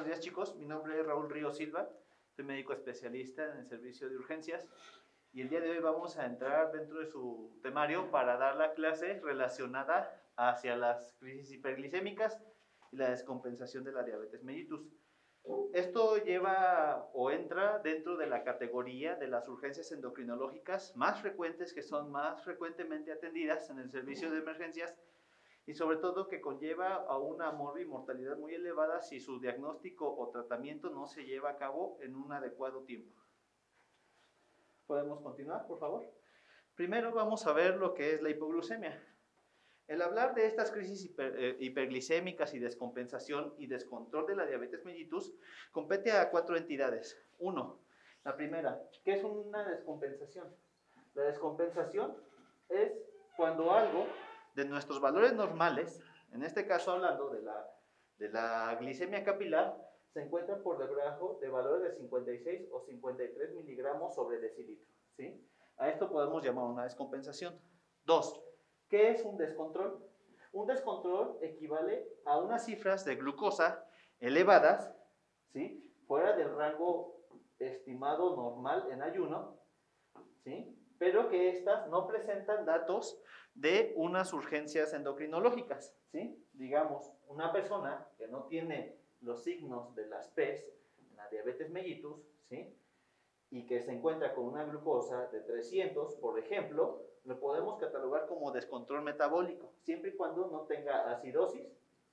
días, chicos. Mi nombre es Raúl Río Silva. Soy médico especialista en el servicio de urgencias. Y el día de hoy vamos a entrar dentro de su temario para dar la clase relacionada hacia las crisis hiperglicémicas y la descompensación de la diabetes mellitus. Esto lleva o entra dentro de la categoría de las urgencias endocrinológicas más frecuentes, que son más frecuentemente atendidas en el servicio de emergencias, y sobre todo que conlleva a una mortalidad muy elevada si su diagnóstico o tratamiento no se lleva a cabo en un adecuado tiempo. ¿Podemos continuar, por favor? Primero vamos a ver lo que es la hipoglucemia. El hablar de estas crisis hiperglicémicas y descompensación y descontrol de la diabetes mellitus compete a 4 entidades. Uno, la primera, ¿qué es una descompensación? La descompensación es cuando algo de nuestros valores normales, en este caso hablando de la glicemia capilar, se encuentra por debajo de valores de 56 o 53 miligramos sobre decilitro, ¿sí? A esto podemos llamar una descompensación. 2. ¿Qué es un descontrol? Un descontrol equivale a unas cifras de glucosa elevadas, ¿sí?, fuera del rango estimado normal en ayuno, ¿sí?, pero que estas no presentan datos de unas urgencias endocrinológicas, ¿sí? Digamos, una persona que no tiene los signos de las PES, la diabetes mellitus, ¿sí?, y que se encuentra con una glucosa de 300, por ejemplo, lo podemos catalogar como descontrol metabólico, siempre y cuando no tenga acidosis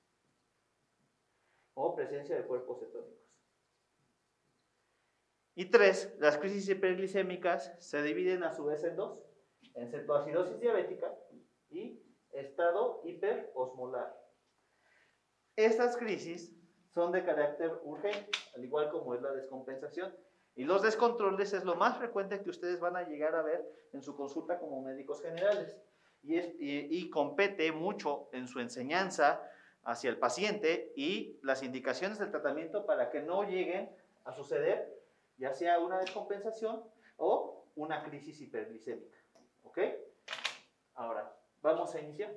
o presencia de cuerpos cetónicos. Y 3, las crisis hiperglicémicas se dividen a su vez en 2, en cetoacidosis diabética y estado hiperosmolar. Estas crisis son de carácter urgente, al igual como es la descompensación. Y los descontroles es lo más frecuente que ustedes van a llegar a ver en su consulta como médicos generales. Y compete mucho en su enseñanza hacia el paciente y las indicaciones del tratamiento para que no lleguen a suceder ya sea una descompensación o una crisis hiperglicémica. ¿Ok? Ahora, vamos a iniciar.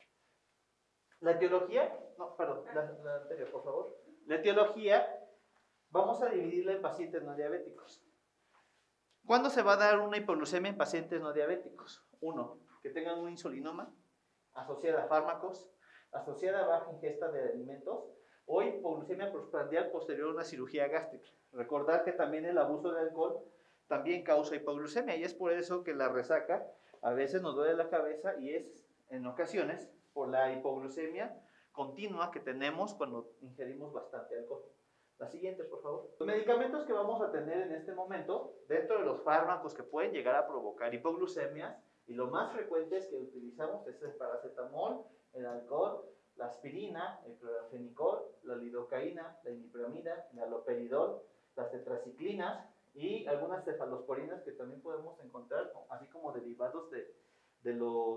La etiología, la anterior, por favor. La etiología, vamos a dividirla en pacientes no diabéticos. ¿Cuándo se va a dar una hipoglucemia en pacientes no diabéticos? 1, que tengan un insulinoma asociada a fármacos, asociada a baja ingesta de alimentos, o hipoglucemia postprandial posterior a una cirugía gástrica. Recordar que también el abuso de alcohol también causa hipoglucemia, y es por eso que la resaca a veces nos duele la cabeza, y es en ocasiones por la hipoglucemia continua que tenemos cuando ingerimos bastante alcohol. La siguiente, por favor. Los medicamentos que vamos a tener en este momento, dentro de los fármacos que pueden llegar a provocar hipoglucemias, y lo más frecuente es que utilizamos es el paracetamol, el alcohol, la aspirina, el clorfenicol, la lidocaína, la imipramida, el haloperidol, las tetraciclinas y algunas cefalosporinas que también podemos encontrar, así como derivados de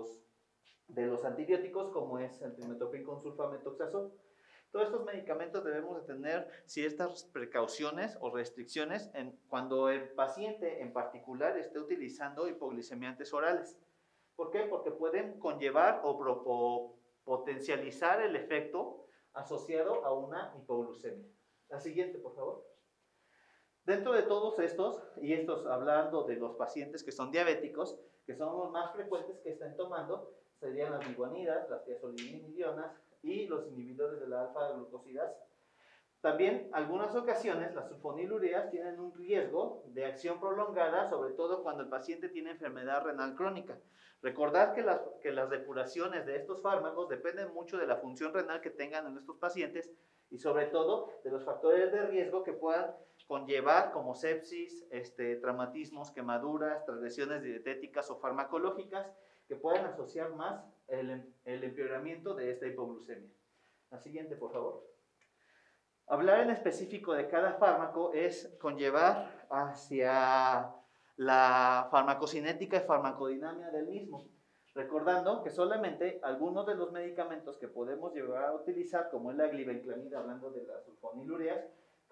los antibióticos, como es el trimethoprim con sulfametoxazol. Todos estos medicamentos debemos de tener ciertas precauciones o restricciones cuando el paciente en particular esté utilizando hipoglicemiantes orales. ¿Por qué? Porque pueden conllevar o potencializar el efecto asociado a una hipoglucemia. La siguiente, por favor. Dentro de todos estos, y estos hablando de los pacientes que son diabéticos, que son los más frecuentes que estén tomando, serían las biguanidas, las tiazolidinidionas y los inhibidores de la alfa-glucosidasa. También, algunas ocasiones, las sulfonilureas tienen un riesgo de acción prolongada, sobre todo cuando el paciente tiene enfermedad renal crónica. Recordad que las depuraciones de estos fármacos dependen mucho de la función renal que tengan en estos pacientes y sobre todo de los factores de riesgo que puedan conllevar, como sepsis, traumatismos, quemaduras, transgresiones dietéticas o farmacológicas, que puedan asociar más el empeoramiento de esta hipoglucemia. La siguiente, por favor. Hablar en específico de cada fármaco es conllevar hacia la farmacocinética y farmacodinamia del mismo, recordando que solamente algunos de los medicamentos que podemos llegar a utilizar, como es la glibenclamida, hablando de las sulfonilureas,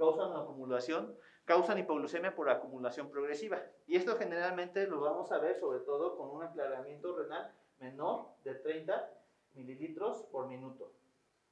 causan hipoglucemia por acumulación progresiva. Y esto generalmente lo vamos a ver sobre todo con un aclaramiento renal menor de 30 mililitros por minuto.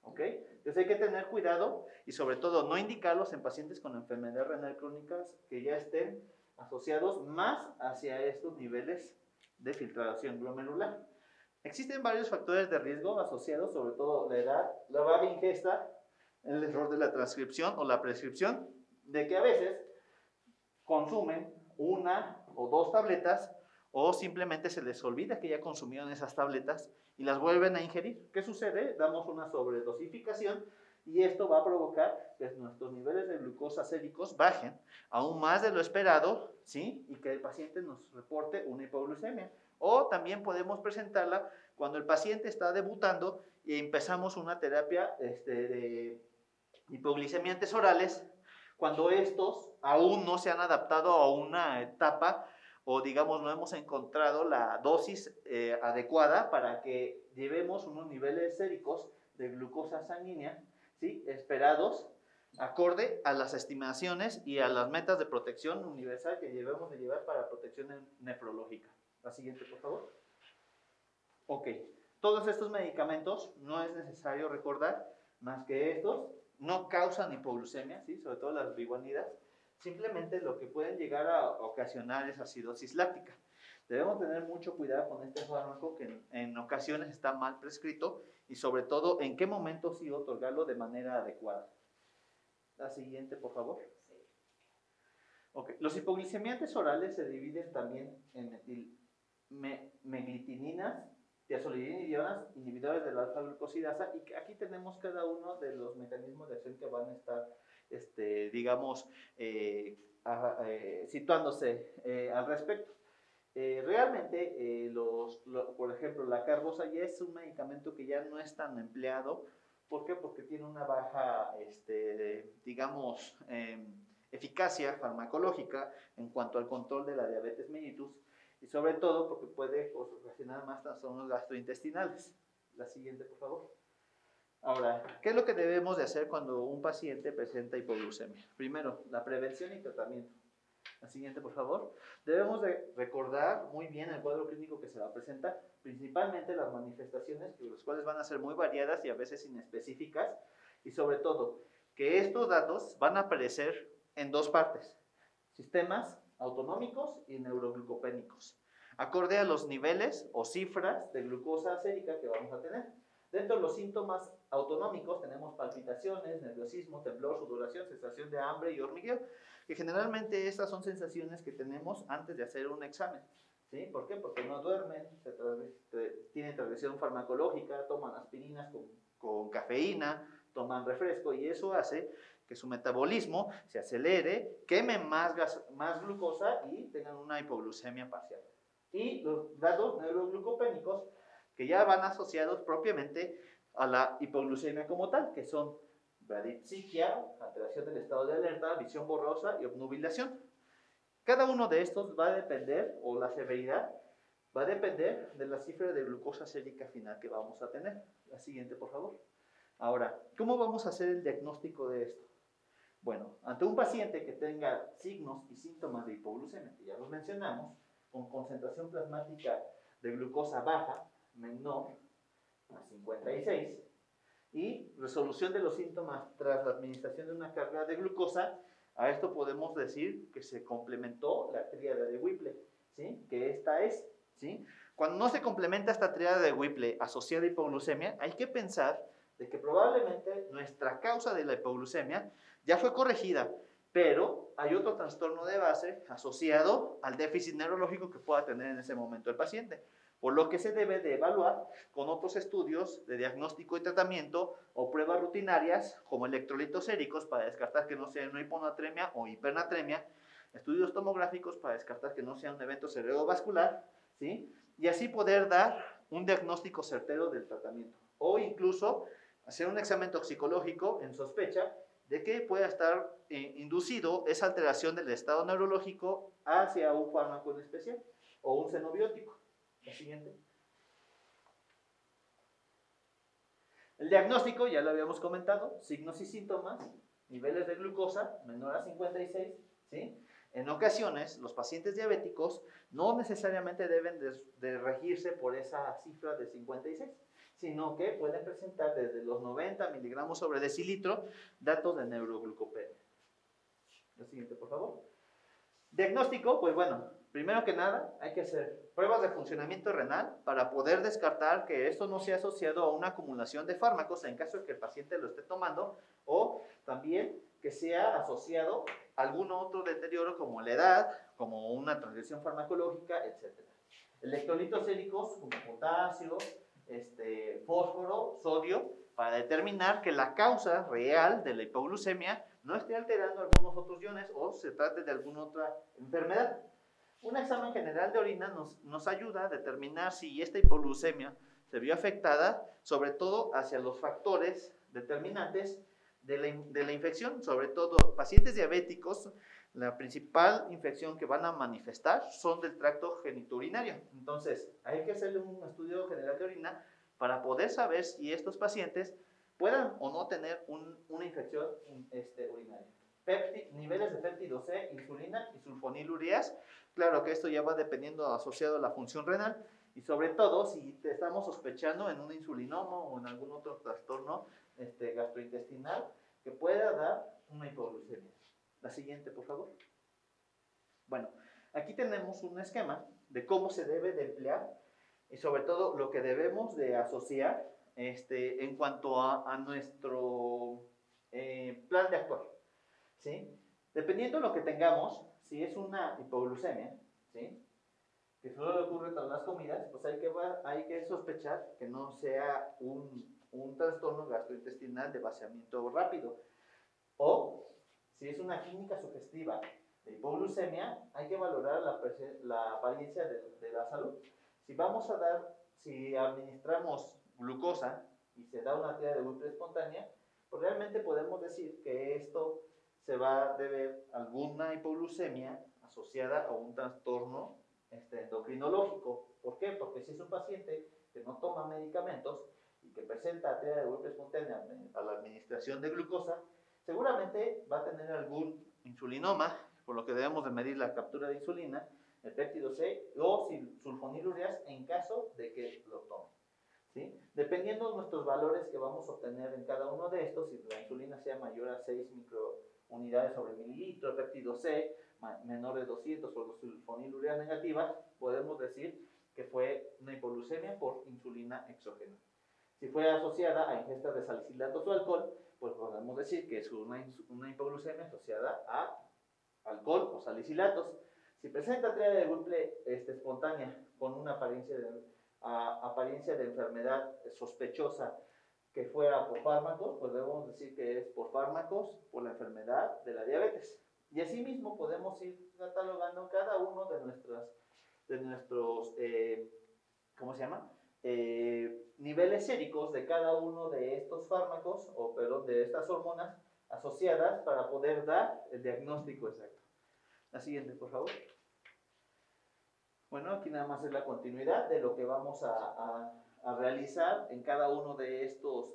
¿Ok? Entonces hay que tener cuidado y sobre todo no indicarlos en pacientes con enfermedad renal crónicas que ya estén asociados más hacia estos niveles de filtración glomerular. Existen varios factores de riesgo asociados, sobre todo la edad, la baja ingesta, el error de la transcripción o la prescripción, de que a veces consumen una o dos tabletas o simplemente se les olvida que ya consumieron esas tabletas y las vuelven a ingerir. ¿Qué sucede? Damos una sobredosificación y esto va a provocar que nuestros niveles de glucosa séricos bajen aún más de lo esperado, ¿sí? Y que el paciente nos reporte una hipoglucemia. O también podemos presentarla cuando el paciente está debutando y empezamos una terapia de hipoglicemiantes orales, cuando estos aún no se han adaptado a una etapa o digamos no hemos encontrado la dosis adecuada para que llevemos unos niveles séricos de glucosa sanguínea, ¿sí? Esperados acorde a las estimaciones y a las metas de protección universal que debemos de llevar para protección nefrológica. La siguiente, por favor. Ok, todos estos medicamentos no es necesario recordar más que estos no causan hipoglucemia, ¿sí? Sobre todo las biguanidas. Simplemente lo que pueden llegar a ocasionar es acidosis láctica. Debemos tener mucho cuidado con este fármaco que en ocasiones está mal prescrito y sobre todo en qué momento sí otorgarlo de manera adecuada. La siguiente, por favor. Okay. Los hipoglicemiantes orales se dividen también en meglitininas, tiazolidinidionas, inhibidores de la alfa-glucosidasa, y aquí tenemos cada uno de los mecanismos de acción que van a estar, digamos, situándose al respecto. Realmente, por ejemplo, la carbosa ya es un medicamento que ya no es tan empleado. ¿Por qué? Porque tiene una baja, digamos, eficacia farmacológica en cuanto al control de la diabetes mellitus y sobre todo porque puede ocasionar más trastornos gastrointestinales. La siguiente, por favor. Ahora, ¿qué es lo que debemos de hacer cuando un paciente presenta hipoglucemia? Primero, la prevención y tratamiento. La siguiente, por favor. Debemos de recordar muy bien el cuadro clínico que se va a presentar, principalmente las manifestaciones, las cuales van a ser muy variadas y a veces inespecíficas, y sobre todo, que estos datos van a aparecer en dos partes, sistemas autonómicos y neuroglucopénicos, acorde a los niveles o cifras de glucosa sérica que vamos a tener. Dentro de los síntomas autonómicos tenemos palpitaciones, nerviosismo, temblor, sudoración, sensación de hambre y hormigueo, que generalmente estas son sensaciones que tenemos antes de hacer un examen. ¿Sí? ¿Por qué? Porque no duermen, tienen transgresión farmacológica, toman aspirinas con cafeína, toman refresco y eso hace que su metabolismo se acelere, quemen más glucosa y tengan una hipoglucemia parcial. Y los datos neuroglucopénicos que ya van asociados propiamente a la hipoglucemia como tal, que son bradipsiquia, alteración del estado de alerta, visión borrosa y obnubilación. Cada uno de estos va a depender, o la severidad, va a depender de la cifra de glucosa sérica final que vamos a tener. La siguiente, por favor. Ahora, ¿cómo vamos a hacer el diagnóstico de esto? Bueno, ante un paciente que tenga signos y síntomas de hipoglucemia, que ya los mencionamos, con concentración plasmática de glucosa baja, menor a 56, y resolución de los síntomas tras la administración de una carga de glucosa, a esto podemos decir que se complementó la tríada de Whipple, ¿sí? Que esta es, ¿sí? Cuando no se complementa esta tríada de Whipple asociada a hipoglucemia, hay que pensar de que probablemente nuestra causa de la hipoglucemia ya fue corregida, pero hay otro trastorno de base asociado al déficit neurológico que pueda tener en ese momento el paciente, por lo que se debe de evaluar con otros estudios de diagnóstico y tratamiento o pruebas rutinarias como electrolitos séricos para descartar que no sea una hiponatremia o hipernatremia, estudios tomográficos para descartar que no sea un evento cerebrovascular, ¿sí? Y así poder dar un diagnóstico certero del tratamiento o incluso hacer un examen toxicológico en sospecha de que pueda estar inducido esa alteración del estado neurológico hacia un fármaco en especial o un xenobiótico. La siguiente. El diagnóstico, ya lo habíamos comentado, signos y síntomas, niveles de glucosa menor a 56, ¿sí? En ocasiones, los pacientes diabéticos no necesariamente deben de regirse por esa cifra de 56. sino que pueden presentar desde los 90 miligramos sobre decilitro datos de neuroglucopenia. La siguiente, por favor. Diagnóstico, pues bueno, primero que nada hay que hacer pruebas de funcionamiento renal para poder descartar que esto no sea asociado a una acumulación de fármacos en caso de que el paciente lo esté tomando, o también que sea asociado a algún otro deterioro como la edad, como una transgresión farmacológica, etc. Electrolitos séricos como potasio, fósforo, sodio, para determinar que la causa real de la hipoglucemia no esté alterando algunos otros iones o se trate de alguna otra enfermedad. Un examen general de orina nos ayuda a determinar si esta hipoglucemia se vio afectada, sobre todo hacia los factores determinantes de la infección, sobre todo pacientes diabéticos. La principal infección que van a manifestar son del tracto genitourinario. Entonces, hay que hacerle un estudio general de orina para poder saber si estos pacientes puedan o no tener una infección urinaria. Niveles de péptido C, insulina y sulfonilureas. Claro que esto ya va dependiendo asociado a la función renal y sobre todo si te estamos sospechando en un insulinoma o en algún otro trastorno gastrointestinal que pueda dar una hipoglucemia. La siguiente, por favor. Bueno, aquí tenemos un esquema de cómo se debe de emplear y sobre todo lo que debemos de asociar en cuanto a nuestro plan de actuar, ¿sí? Dependiendo de lo que tengamos, si es una hipoglucemia, ¿sí?, que solo le ocurre tras las comidas, pues hay que sospechar que no sea un trastorno gastrointestinal de vaciamiento rápido. O si es una clínica sugestiva de hipoglucemia, hay que valorar la apariencia de la salud. Si administramos glucosa y se da una tira de Whipple espontánea, pues realmente podemos decir que esto se va a deber a alguna hipoglucemia asociada a un trastorno endocrinológico. ¿Por qué? Porque si es un paciente que no toma medicamentos y que presenta tira de Whipple espontánea a la administración de glucosa, seguramente va a tener algún insulinoma, por lo que debemos de medir la captura de insulina, el péptido C o sulfonilureas en caso de que lo tome, ¿sí? Dependiendo de nuestros valores que vamos a obtener en cada uno de estos, si la insulina sea mayor a 6 microunidades sobre mililitro, el péptido C menor de 200 o la sulfonilurea negativa, podemos decir que fue una hipoglucemia por insulina exógena. Si fue asociada a ingesta de salicilatos o alcohol, pues podemos decir que es una hipoglucemia asociada a alcohol o salicilatos. Si presenta tira de Whipple espontánea con una apariencia de enfermedad sospechosa que fuera por fármacos, pues debemos decir que es por fármacos, por la enfermedad de la diabetes. Y asimismo podemos ir catalogando cada uno de nuestros ¿cómo se llama? Niveles séricos de cada uno de estos fármacos, de estas hormonas asociadas para poder dar el diagnóstico exacto. La siguiente, por favor. Bueno, aquí nada más es la continuidad de lo que vamos a realizar en cada uno de estos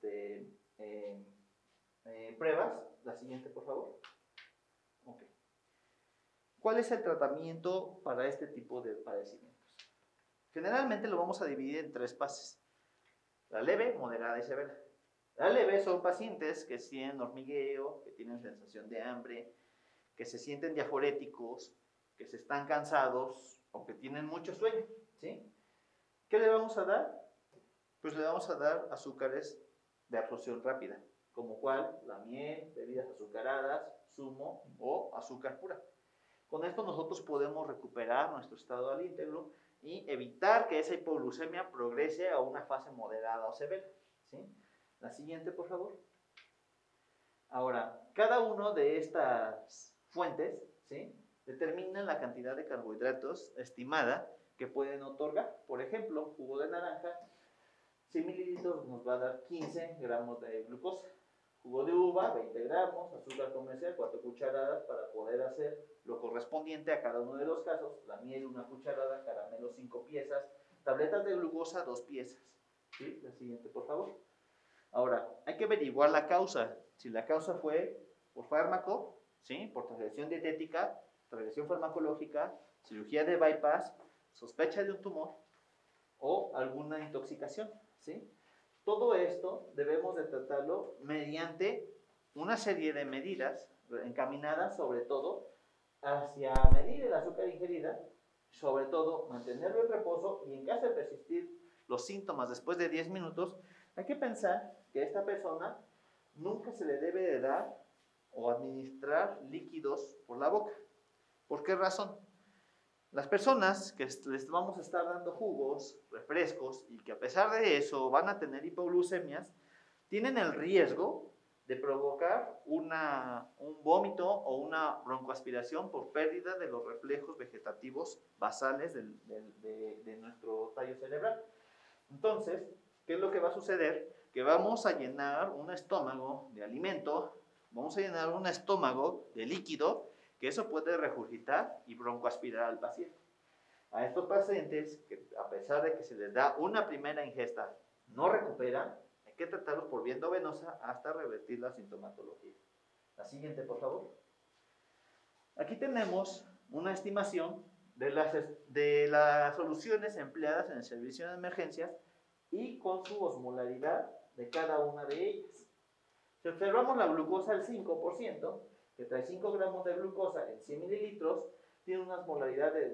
pruebas. La siguiente, por favor. Okay. ¿Cuál es el tratamiento para este tipo de padecimientos? Generalmente lo vamos a dividir en 3 fases: la leve, moderada y severa. La leve son pacientes que sienten hormigueo, que tienen sensación de hambre, que se sienten diaforéticos, que se están cansados o que tienen mucho sueño, ¿sí? ¿Qué le vamos a dar? Pues le vamos a dar azúcares de absorción rápida, como cual la miel, bebidas azucaradas, zumo o azúcar pura. Con esto nosotros podemos recuperar nuestro estado al íntegro y evitar que esa hipoglucemia progrese a una fase moderada o severa, ¿sí? La siguiente, por favor. Ahora, cada uno de estas fuentes, ¿sí?, determinan la cantidad de carbohidratos estimada que pueden otorgar. Por ejemplo, jugo de naranja, 100 mililitros nos va a dar 15 gramos de glucosa. Jugo de uva, 20 gramos. Azúcar comercial, 4 cucharadas para poder hacer lo correspondiente a cada uno de los casos. La miel, 1 cucharada. Caramelo, 5 piezas. Tabletas de glucosa, 2 piezas. ¿Sí? La siguiente, por favor. Ahora, hay que averiguar la causa. Si la causa fue por fármaco, ¿sí?, por transgresión dietética, transgresión farmacológica, cirugía de bypass, sospecha de un tumor o alguna intoxicación, ¿sí? Todo esto debemos de tratarlo mediante una serie de medidas encaminadas sobre todo hacia medir el azúcar ingerida, sobre todo mantenerlo en reposo y en caso de persistir los síntomas después de 10 minutos, hay que pensar que a esta persona nunca se le debe de dar o administrar líquidos por la boca. ¿Por qué razón? Las personas que les vamos a estar dando jugos, refrescos y que a pesar de eso van a tener hipoglucemias, tienen el riesgo de provocar un vómito o una broncoaspiración por pérdida de los reflejos vegetativos basales de nuestro tallo cerebral. Entonces, ¿qué es lo que va a suceder? Que vamos a llenar un estómago de alimento, vamos a llenar un estómago de líquido, que eso puede regurgitar y broncoaspirar al paciente. A estos pacientes, que a pesar de que se les da una primera ingesta, no recuperan, hay que tratarlos por vía endovenosa hasta revertir la sintomatología. La siguiente, por favor. Aquí tenemos una estimación de las soluciones empleadas en el servicio de emergencias y con su osmolaridad de cada una de ellas. Si observamos la glucosa al 5%, que trae 5 gramos de glucosa en 100 mililitros, tiene una osmolaridad de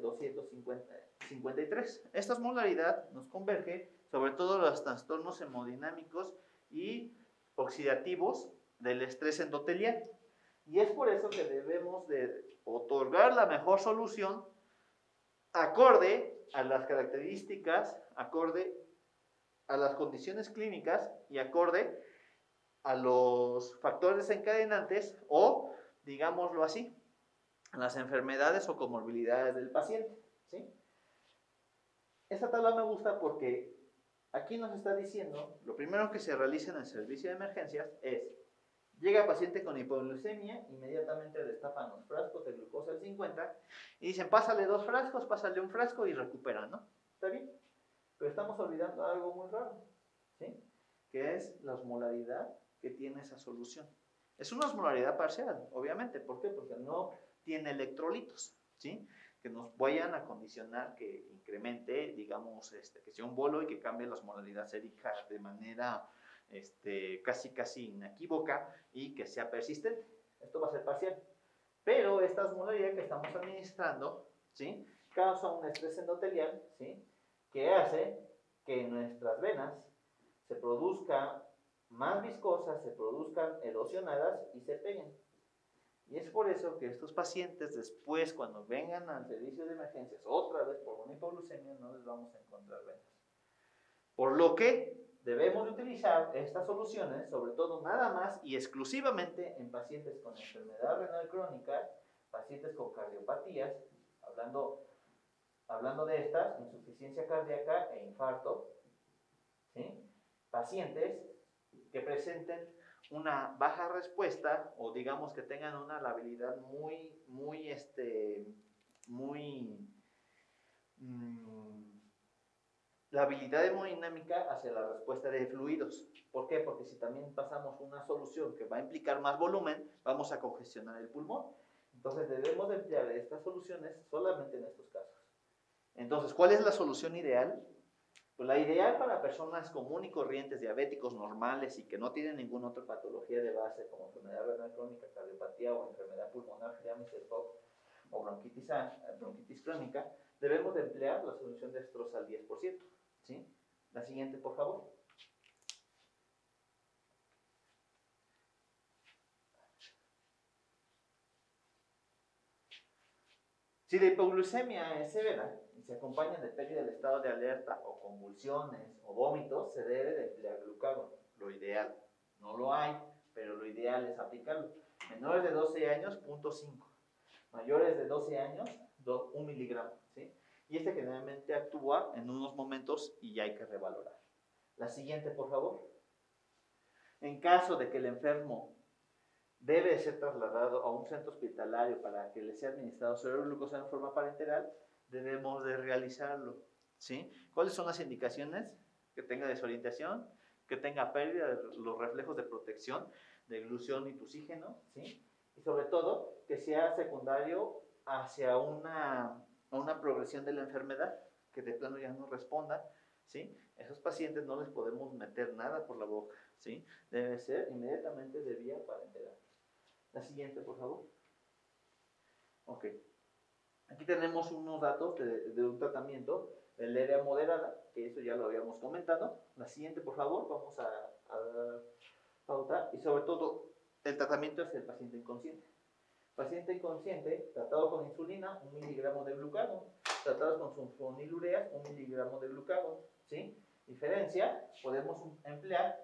253. Esta osmolaridad nos converge sobre todo los trastornos hemodinámicos y oxidativos del estrés endotelial. Y es por eso que debemos de otorgar la mejor solución acorde a las características, acorde a las condiciones clínicas y acorde a los factores desencadenantes o, digámoslo así, las enfermedades o comorbilidades del paciente, ¿sí? Esta tabla me gusta porque aquí nos está diciendo, lo primero que se realiza en el servicio de emergencias es, llega paciente con hipoglucemia, inmediatamente destapan los frascos de glucosa al 50 y dicen, pásale 2 frascos, pásale 1 frasco y recupera, ¿no? ¿Está bien? Pero estamos olvidando algo muy raro, ¿sí? Que es la osmolaridad que tiene esa solución. Es una osmolaridad parcial, obviamente. ¿Por qué? Porque no tiene electrolitos, ¿sí? Que nos vayan a condicionar que incremente, digamos, que sea un bolo y que cambie la osmolaridad sérica de manera casi inequívoca y que sea persistente. Esto va a ser parcial. Pero esta osmolaridad que estamos administrando, ¿sí? Causa un estrés endotelial, ¿sí? Que hace que en nuestras venas se produzca más viscosas, se produzcan erosionadas y se peguen. Y es por eso que estos pacientes después, cuando vengan al servicio de emergencias, otra vez por una hipoglucemia, no les vamos a encontrar venas. Por lo que debemos utilizar estas soluciones, sobre todo nada más y exclusivamente en pacientes con enfermedad renal crónica, pacientes con cardiopatías, hablando de estas, insuficiencia cardíaca e infarto, ¿sí? Pacientes que presenten una baja respuesta o digamos que tengan una labilidad la habilidad hemodinámica hacia la respuesta de fluidos. ¿Por qué? Porque si también pasamos una solución que va a implicar más volumen, vamos a congestionar el pulmón. Entonces debemos de emplear estas soluciones solamente en estos casos. Entonces, ¿cuál es la solución ideal? Pues la ideal para personas comunes y corrientes, diabéticos normales y que no tienen ninguna otra patología de base como enfermedad renal crónica, cardiopatía o enfermedad pulmonar, llámese EPOC o bronquitis crónica, debemos de emplear la solución de Stroza al 10%. ¿Sí? La siguiente, por favor. Si la hipoglucemia es severa y se acompaña de pérdida del estado de alerta o convulsiones o vómitos, se debe de emplear glucagón, lo ideal. No lo hay, pero lo ideal es aplicarlo. Menores de 12 años, 0.5. Mayores de 12 años, 1 miligramo. ¿Sí? Y generalmente actúa en unos momentos y ya hay que revalorar. La siguiente, por favor. En caso de que el enfermo debe ser trasladado a un centro hospitalario para que le sea administrado suero glucosa en forma parenteral, debemos de realizarlo, ¿sí? ¿Cuáles son las indicaciones? Que tenga desorientación, que tenga pérdida de los reflejos de protección de glución y tusígeno, ¿sí? Y sobre todo, que sea secundario hacia una progresión de la enfermedad, que de plano ya no responda ¿sí? Esos pacientes no les podemos meter nada por la boca, ¿sí? Debe ser inmediatamente de vía parenteral. La siguiente, por favor. Ok. Aquí tenemos unos datos de un tratamiento, el área moderada, que eso ya lo habíamos comentado. La siguiente, por favor, vamos a pautar. Y sobre todo, el tratamiento es el paciente inconsciente. Paciente inconsciente, tratado con insulina, 1 miligramo de glucagón. Tratados con sulfonilureas, 1 miligramo de glucagón. ¿Sí? Diferencia, podemos emplear,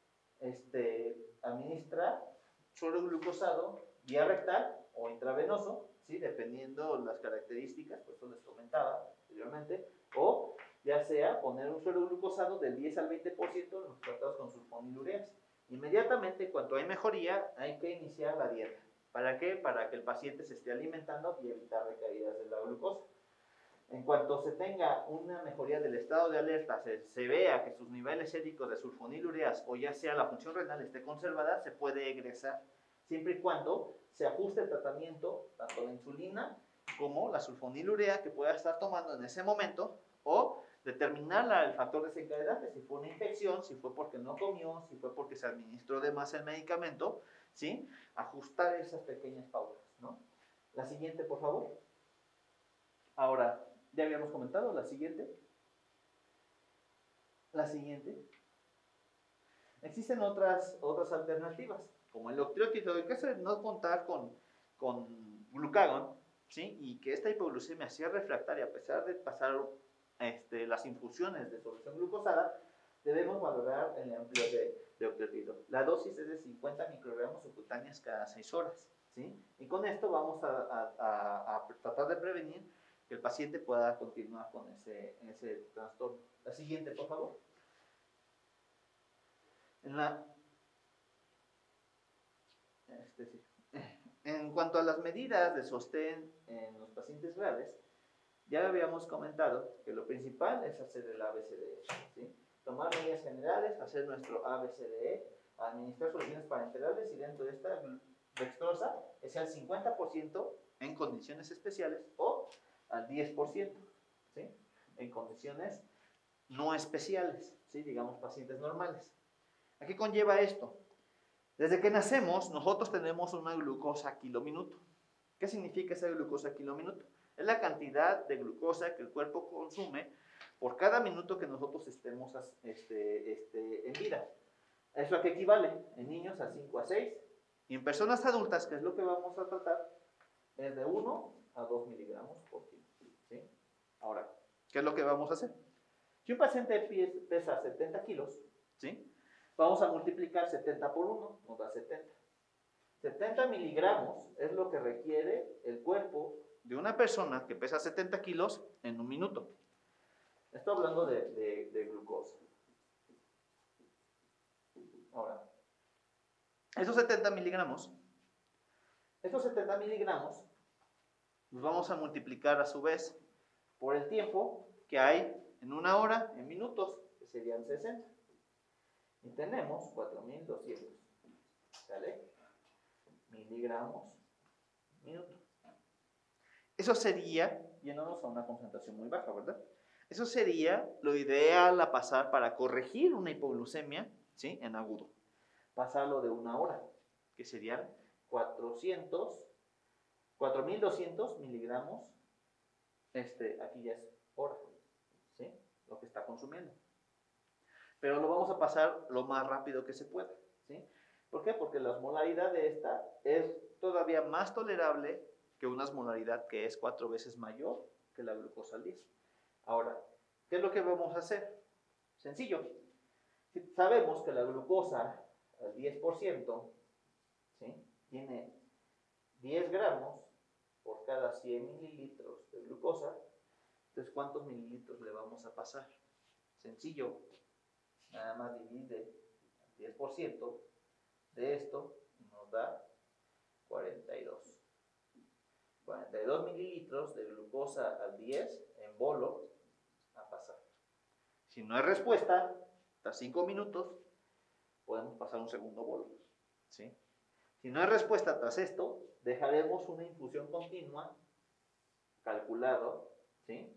administrar suero glucosado vía rectal o intravenoso, ¿sí? Dependiendo las características, pues eso les comentaba anteriormente, o ya sea poner un suero glucosado del 10 al 20% en los tratados con sulfonilureas. Inmediatamente, cuando hay mejoría, hay que iniciar la dieta. ¿Para qué? Para que el paciente se esté alimentando y evitar recaídas de la glucosa. En cuanto se tenga una mejoría del estado de alerta, se vea que sus niveles séricos de sulfonilureas o ya sea la función renal esté conservada, se puede egresar, siempre y cuando se ajuste el tratamiento, tanto la insulina como la sulfonilurea que pueda estar tomando en ese momento, o determinar el factor desencadenante, si fue una infección, si fue porque no comió, si fue porque se administró de más el medicamento, ¿sí? Ajustar esas pequeñas pautas, ¿no? La siguiente, por favor. Ahora, ya habíamos comentado, la siguiente. La siguiente. Existen otras alternativas, como el octreotito. En caso de no contar con glucagón, ¿sí? Y que esta hipoglucemia sea refractaria, a pesar de pasar las infusiones de solución glucosada, debemos valorar el empleo de octreotito. La dosis es de 50 microgramos subcutáneas cada 6 horas, ¿sí? Y con esto vamos a tratar de prevenir que el paciente pueda continuar con ese trastorno. La siguiente, por favor. En cuanto a las medidas de sostén en los pacientes graves, ya habíamos comentado que lo principal es hacer el ABCDE, ¿sí? Tomar medidas generales, hacer nuestro ABCDE, administrar soluciones parenterales y dentro de esta dextrosa es al 50% en condiciones especiales o al 10%, ¿sí? En condiciones no especiales, ¿sí? Digamos pacientes normales. ¿A qué conlleva esto? Desde que nacemos, nosotros tenemos una glucosa kilominuto. ¿Qué significa esa glucosa kilominuto? Es la cantidad de glucosa que el cuerpo consume por cada minuto que nosotros estemos en vida. Es lo que equivale en niños a 5 a 6. Y en personas adultas, que es lo que vamos a tratar, es de 1 a 2 miligramos por kilo, ¿sí? Ahora, ¿qué es lo que vamos a hacer? Si un paciente pesa 70 kilos, ¿sí? Vamos a multiplicar 70 por 1, nos da 70. 70 miligramos es lo que requiere el cuerpo de una persona que pesa 70 kilos en un minuto. Estoy hablando de glucosa. Ahora, estos 70 miligramos los vamos a multiplicar a su vez por el tiempo que hay en una hora, en minutos, que serían 60. Y tenemos 4200, ¿sale? Miligramos minuto. Eso sería, yéndonos a una concentración muy baja, ¿verdad? Eso sería lo ideal a pasar para corregir una hipoglucemia, ¿sí? En agudo. Pasarlo de una hora, que serían 4200 miligramos, aquí ya es hora, ¿sí? Lo que está consumiendo. Pero lo vamos a pasar lo más rápido que se pueda, ¿sí? ¿Por qué? Porque la osmolaridad de esta es todavía más tolerable que una osmolaridad que es 4 veces mayor que la glucosa al 10. Ahora, ¿qué es lo que vamos a hacer? Sencillo. Si sabemos que la glucosa al 10%, ¿sí? Tiene 10 gramos por cada 100 mililitros de glucosa, entonces ¿cuántos mililitros le vamos a pasar? Sencillo. Nada más divide el 10% de esto y nos da 42. 42 mililitros de glucosa al 10 en bolo a pasar. Si no hay respuesta, hasta 5 minutos, podemos pasar un segundo bolo, ¿sí? Si no hay respuesta tras esto, dejaremos una infusión continua, calculado, ¿sí?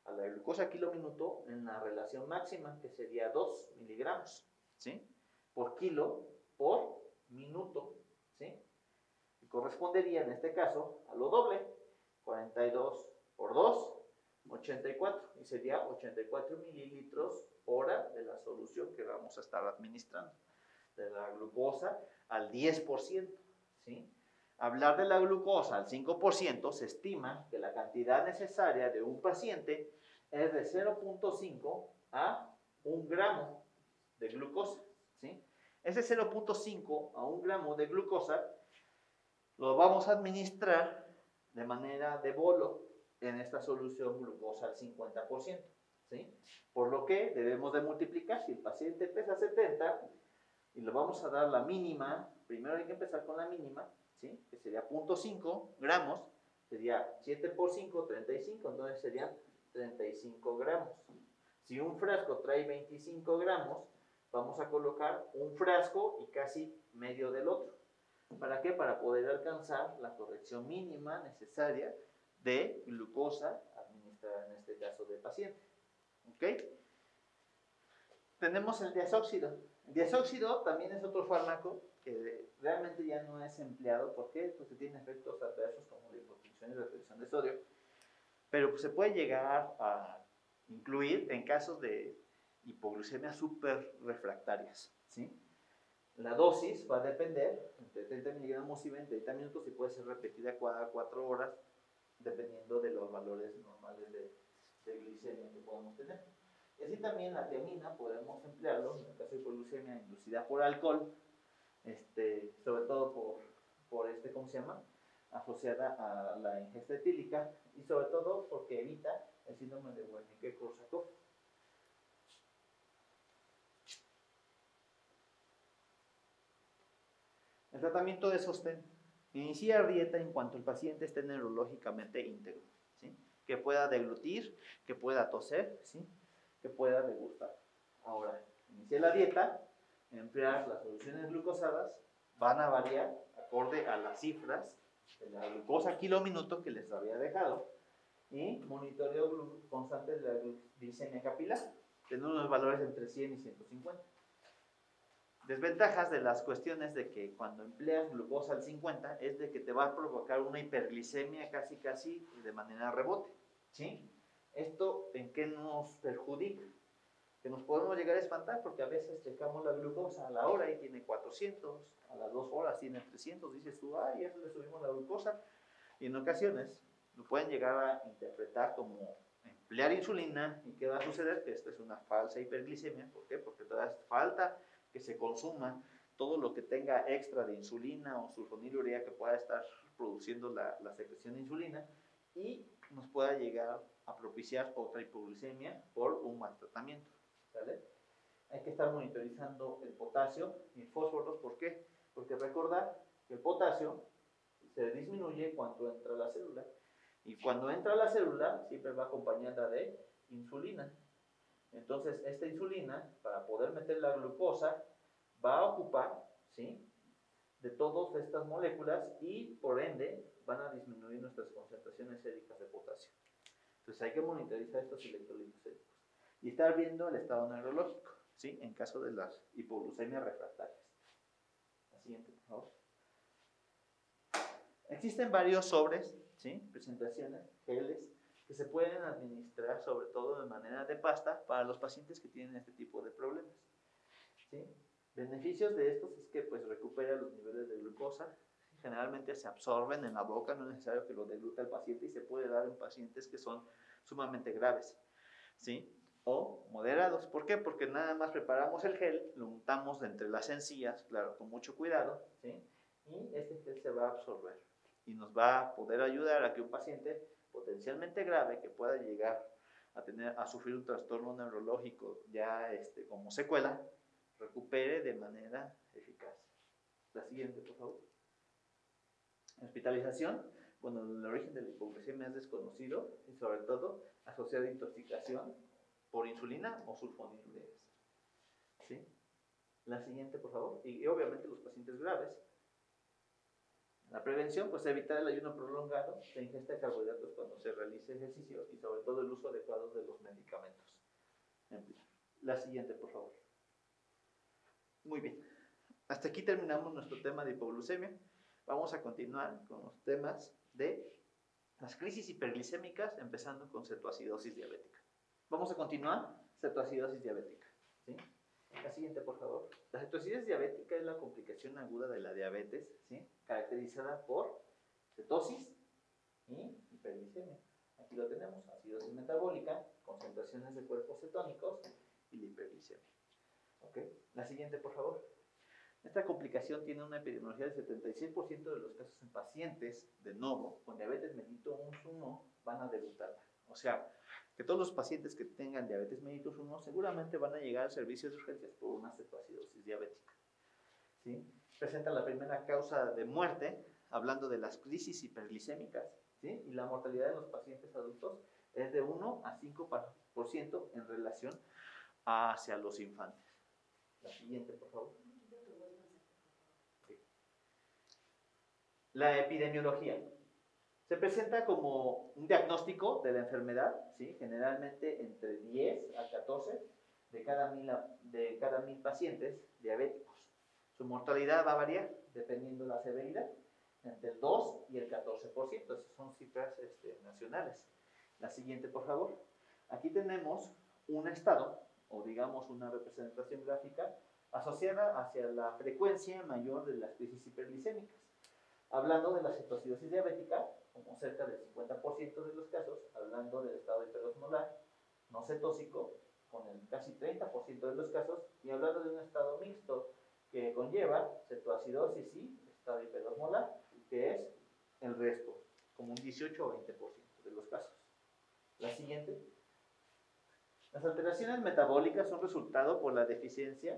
a la glucosa kilo minuto en la relación máxima, que sería 2 miligramos, ¿sí? Por kilo por minuto, ¿sí? Y correspondería en este caso a lo doble, 42 por 2, 84, y sería 84 mililitros hora de la solución que vamos a estar administrando, de la glucosa al 10%, ¿sí? Hablar de la glucosa al 5%, se estima que la cantidad necesaria de un paciente es de 0.5 a 1 gramo de glucosa, ¿sí? Ese 0.5 a 1 gramo de glucosa lo vamos a administrar de manera de bolo en esta solución glucosa al 50%, ¿sí? Por lo que debemos de multiplicar. Si el paciente pesa 70 y le vamos a dar la mínima, primero hay que empezar con la mínima, ¿sí? Que sería 0.5 gramos, sería 7 por 5, 35, entonces serían 35 gramos. Si un frasco trae 25 gramos, vamos a colocar un frasco y casi medio del otro. ¿Para qué? Para poder alcanzar la corrección mínima necesaria de glucosa administrada en este caso del paciente. ¿Ok? Tenemos el diazóxido. El diazóxido también es otro fármaco que realmente ya no es empleado. ¿Por qué? Porque tiene efectos adversos como la hipotensión y retención de sodio. Pero pues, se puede llegar a incluir en casos de hipoglucemias súper refractarias, ¿sí? La dosis va a depender entre 30 miligramos y 20 30 minutos y puede ser repetida cada 4 horas dependiendo de los valores normales de glicemia que podamos tener. Y así también la tiamina podemos emplearlo en el caso de hipoglucemia inducida por alcohol, sobre todo por ¿cómo se llama? Asociada a la ingesta etílica y sobre todo porque evita el síndrome de Wernicke-Korsakoff. El tratamiento de sostén. Iniciar dieta en cuanto el paciente esté neurológicamente íntegro, ¿sí? Que pueda deglutir, que pueda toser, ¿sí? Que pueda degustar. Ahora, iniciar la dieta, emplear las soluciones glucosadas, van a variar acorde a las cifras de la glucosa kilo minuto que les había dejado y monitoreo constante de la glicemia capilar, teniendo unos valores entre 100 y 150. Desventajas de las cuestiones de que cuando empleas glucosa al 50 es de que te va a provocar una hiperglicemia casi de manera rebote, ¿sí? ¿Esto en qué nos perjudica? Que nos podemos llegar a espantar porque a veces checamos la glucosa a la hora y tiene 400, a las 2 horas tiene 300, dices tú, ay, eso le subimos la glucosa, y en ocasiones lo pueden llegar a interpretar como emplear insulina. ¿Y qué va a suceder? Que esto es una falsa hiperglicemia. ¿Por qué? Porque todavía falta que se consuma todo lo que tenga extra de insulina o sulfonilurea que pueda estar produciendo la secreción de insulina y nos pueda llegar a propiciar otra hipoglucemia por un mal tratamiento, ¿sale? Hay que estar monitorizando el potasio y el fósforo. ¿Por qué? Porque recordar que el potasio se disminuye cuando entra a la célula y cuando entra a la célula siempre va acompañada de insulina. Entonces, esta insulina, para poder meter la glucosa, va a ocupar, ¿sí?, de todas estas moléculas y, por ende, van a disminuir nuestras concentraciones séricas de potasio. Entonces, hay que monitorizar estos electrolitos séricos y estar viendo el estado neurológico, ¿sí?, en caso de las hipoglucemias refractarias. La siguiente, por favor. Existen varios sobres, ¿sí?, presentaciones, geles, que se pueden administrar sobre todo de manera de pasta para los pacientes que tienen este tipo de problemas, ¿sí? Beneficios de estos es que pues recupera los niveles de glucosa, generalmente se absorben en la boca, no es necesario que lo deglute el paciente y se puede dar en pacientes que son sumamente graves, ¿sí? O moderados. ¿Por qué? Porque nada más preparamos el gel, lo untamos entre las encías, claro, con mucho cuidado, ¿sí? Y este gel se va a absorber y nos va a poder ayudar a que un paciente potencialmente grave que pueda llegar a sufrir un trastorno neurológico ya como secuela, recupere de manera eficaz. La siguiente, por favor. Hospitalización. Bueno, el origen de la hipoglucemia es desconocido y sobre todo asociado a intoxicación por insulina o sulfonilureas, ¿sí? La siguiente, por favor. Y obviamente los pacientes graves. La prevención, pues evitar el ayuno prolongado, la ingesta de carbohidratos cuando se realice ejercicio y sobre todo el uso adecuado de los medicamentos. La siguiente, por favor. Muy bien. Hasta aquí terminamos nuestro tema de hipoglucemia. Vamos a continuar con los temas de las crisis hiperglicémicas, empezando con cetoacidosis diabética. Vamos a continuar, cetoacidosis diabética. ¿Sí? La siguiente, por favor. La cetoacidosis diabética es la complicación aguda de la diabetes, ¿sí? Caracterizada por cetosis y hiperglicemia. Aquí lo tenemos, acidosis metabólica, concentraciones de cuerpos cetónicos y la hiperglicemia. ¿Okay? La siguiente, por favor. Esta complicación tiene una epidemiología del 76% de los casos en pacientes de novo con diabetes mellitus 1 van a debutarla. O sea, que todos los pacientes que tengan diabetes mellitus 1 seguramente van a llegar al servicio de urgencias por una cetoacidosis diabética. ¿Sí? Presenta la primera causa de muerte, hablando de las crisis hiperglicémicas, ¿sí? Y la mortalidad de los pacientes adultos es de 1 a 5% en relación hacia los infantes. La siguiente, por favor. La epidemiología. Se presenta como un diagnóstico de la enfermedad, ¿sí? Generalmente entre 10 a 14 de cada 1000 pacientes diabéticos. Su mortalidad va a variar dependiendo de la severidad, entre el 2 y el 14%. Esas son cifras nacionales. La siguiente, por favor. Aquí tenemos un estado, o digamos una representación gráfica, asociada hacia la frecuencia mayor de las crisis hiperglicémicas. Hablando de la cetoacidosis diabética, como cerca del 50% de los casos, hablando del estado hiperosmolar no cetósico, con el casi 30% de los casos, y hablando de un estado mixto que conlleva cetoacidosis y estado hiperosmolar, que es el resto, como un 18 o 20% de los casos. La siguiente. Las alteraciones metabólicas son resultado por la deficiencia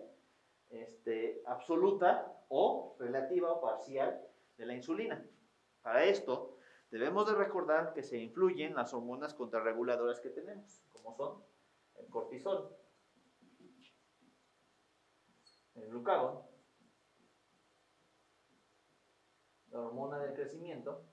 absoluta o relativa o parcial de la insulina. Para esto, debemos de recordar que se influyen las hormonas contrarreguladoras que tenemos, como son el cortisol, el glucagón, la hormona del crecimiento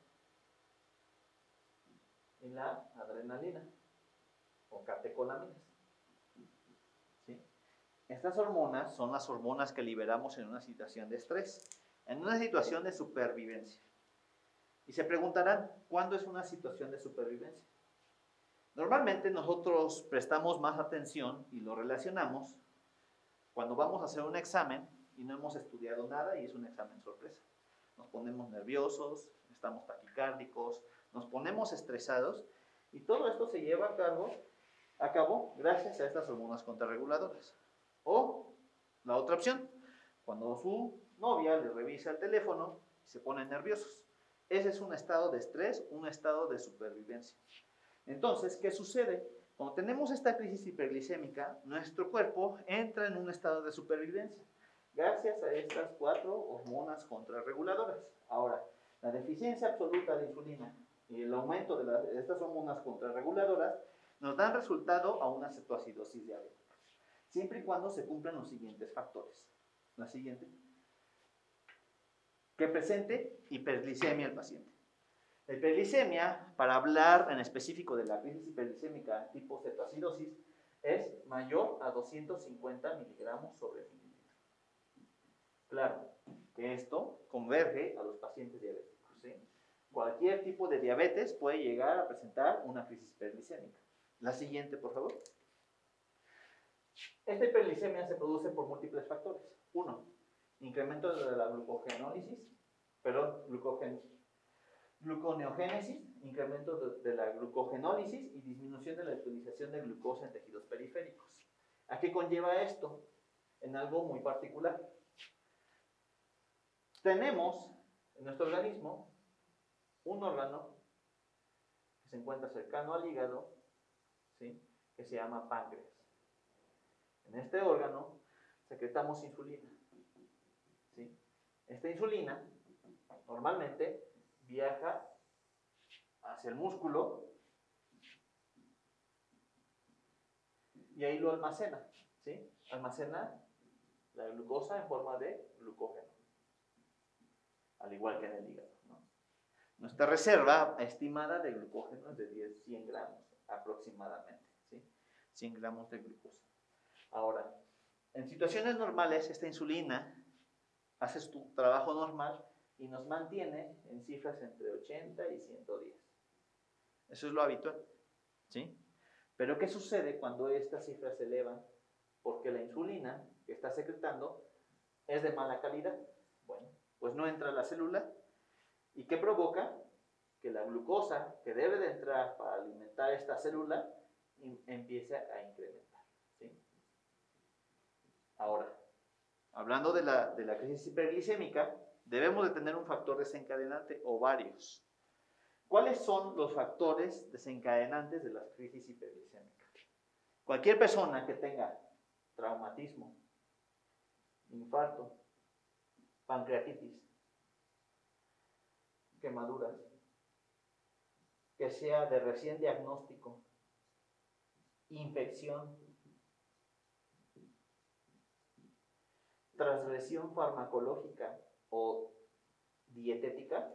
y la adrenalina o catecolaminas. ¿Sí? Estas hormonas son las hormonas que liberamos en una situación de estrés, en una situación de supervivencia. Y se preguntarán, ¿cuándo es una situación de supervivencia? Normalmente nosotros prestamos más atención y lo relacionamos cuando vamos a hacer un examen y no hemos estudiado nada y es un examen sorpresa. Nos ponemos nerviosos, estamos taquicárdicos, nos ponemos estresados y todo esto se lleva a cabo gracias a estas hormonas contrarreguladoras. O la otra opción, cuando su novia le revisa el teléfono y se ponen nerviosos. Ese es un estado de estrés, un estado de supervivencia. Entonces, ¿qué sucede? Cuando tenemos esta crisis hiperglicémica, nuestro cuerpo entra en un estado de supervivencia gracias a estas 4 hormonas contrarreguladoras. Ahora, la deficiencia absoluta de insulina y el aumento de estas hormonas contrarreguladoras nos dan resultado a una cetoacidosis diabética, siempre y cuando se cumplan los siguientes factores. La siguiente. Que presente hiperglicemia al paciente. La hiperglicemia, para hablar en específico de la crisis hiperglicémica tipo cetoacidosis, es mayor a 250 miligramos sobre mililitro. Claro que esto converge a los pacientes diabéticos, ¿sí? Cualquier tipo de diabetes puede llegar a presentar una crisis hiperglicémica. La siguiente, por favor. Esta hiperglicemia se produce por múltiples factores. 1. Incremento de la gluconeogénesis, incremento de la glucogenólisis y disminución de la utilización de glucosa en tejidos periféricos. ¿A qué conlleva esto? En algo muy particular. Tenemos en nuestro organismo un órgano que se encuentra cercano al hígado, ¿sí? Que se llama páncreas. En este órgano secretamos insulina, ¿sí? Esta insulina normalmente viaja hacia el músculo y ahí lo almacena, ¿sí? Almacena la glucosa en forma de glucógeno. al igual que en el hígado, ¿no? Nuestra reserva estimada de glucógeno es de 100 gramos aproximadamente, ¿sí? 100 gramos de glucosa. Ahora, en situaciones normales, esta insulina hace su trabajo normal y nos mantiene en cifras entre 80 y 110. Eso es lo habitual, ¿sí? Pero ¿qué sucede cuando estas cifras se elevan? Porque la insulina que está secretando es de mala calidad. Bueno, pues no entra a la célula. ¿Y qué provoca? Que la glucosa que debe de entrar para alimentar esta célula empiece a incrementar, ¿sí? Ahora, hablando de la crisis hiperglicémica, debemos de tener un factor desencadenante o varios. ¿Cuáles son los factores desencadenantes de la crisis hiperglicémica? Cualquier persona que tenga traumatismo, infarto, pancreatitis, quemaduras, que sea de recién diagnóstico, infección, transgresión farmacológica o dietética,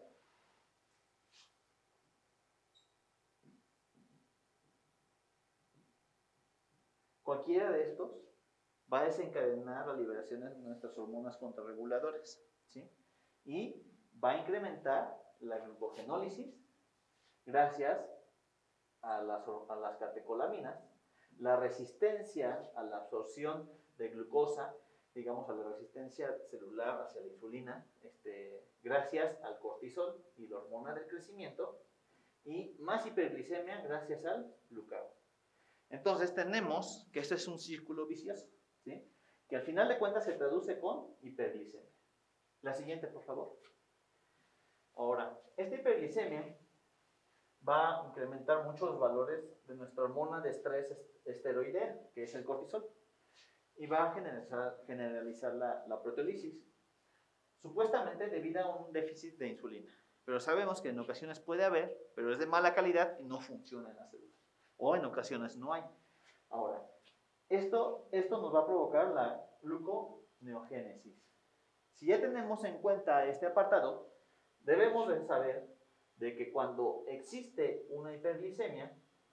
cualquiera de estos va a desencadenar la liberación de nuestras hormonas contrarreguladoras, ¿sí? Y va a incrementar la glucogenólisis gracias a las catecolaminas, la resistencia a la absorción de glucosa, digamos a la resistencia celular hacia la insulina, gracias al cortisol y la hormona del crecimiento, y más hiperglicemia gracias al glucagón. Entonces tenemos que esto es un círculo vicioso, ¿sí? Que al final de cuentas se traduce con hiperglicemia. La siguiente, por favor. Ahora, esta hiperglicemia va a incrementar muchos valores de nuestra hormona de estrés esteroidea, que es el cortisol, y va a generalizar la proteólisis, supuestamente debido a un déficit de insulina. Pero sabemos que en ocasiones puede haber, pero es de mala calidad y no funciona en la célula. O en ocasiones no hay. Ahora, esto nos va a provocar la gluconeogénesis. Si ya tenemos en cuenta este apartado, debemos de saber de que cuando existe una hiperglicemia,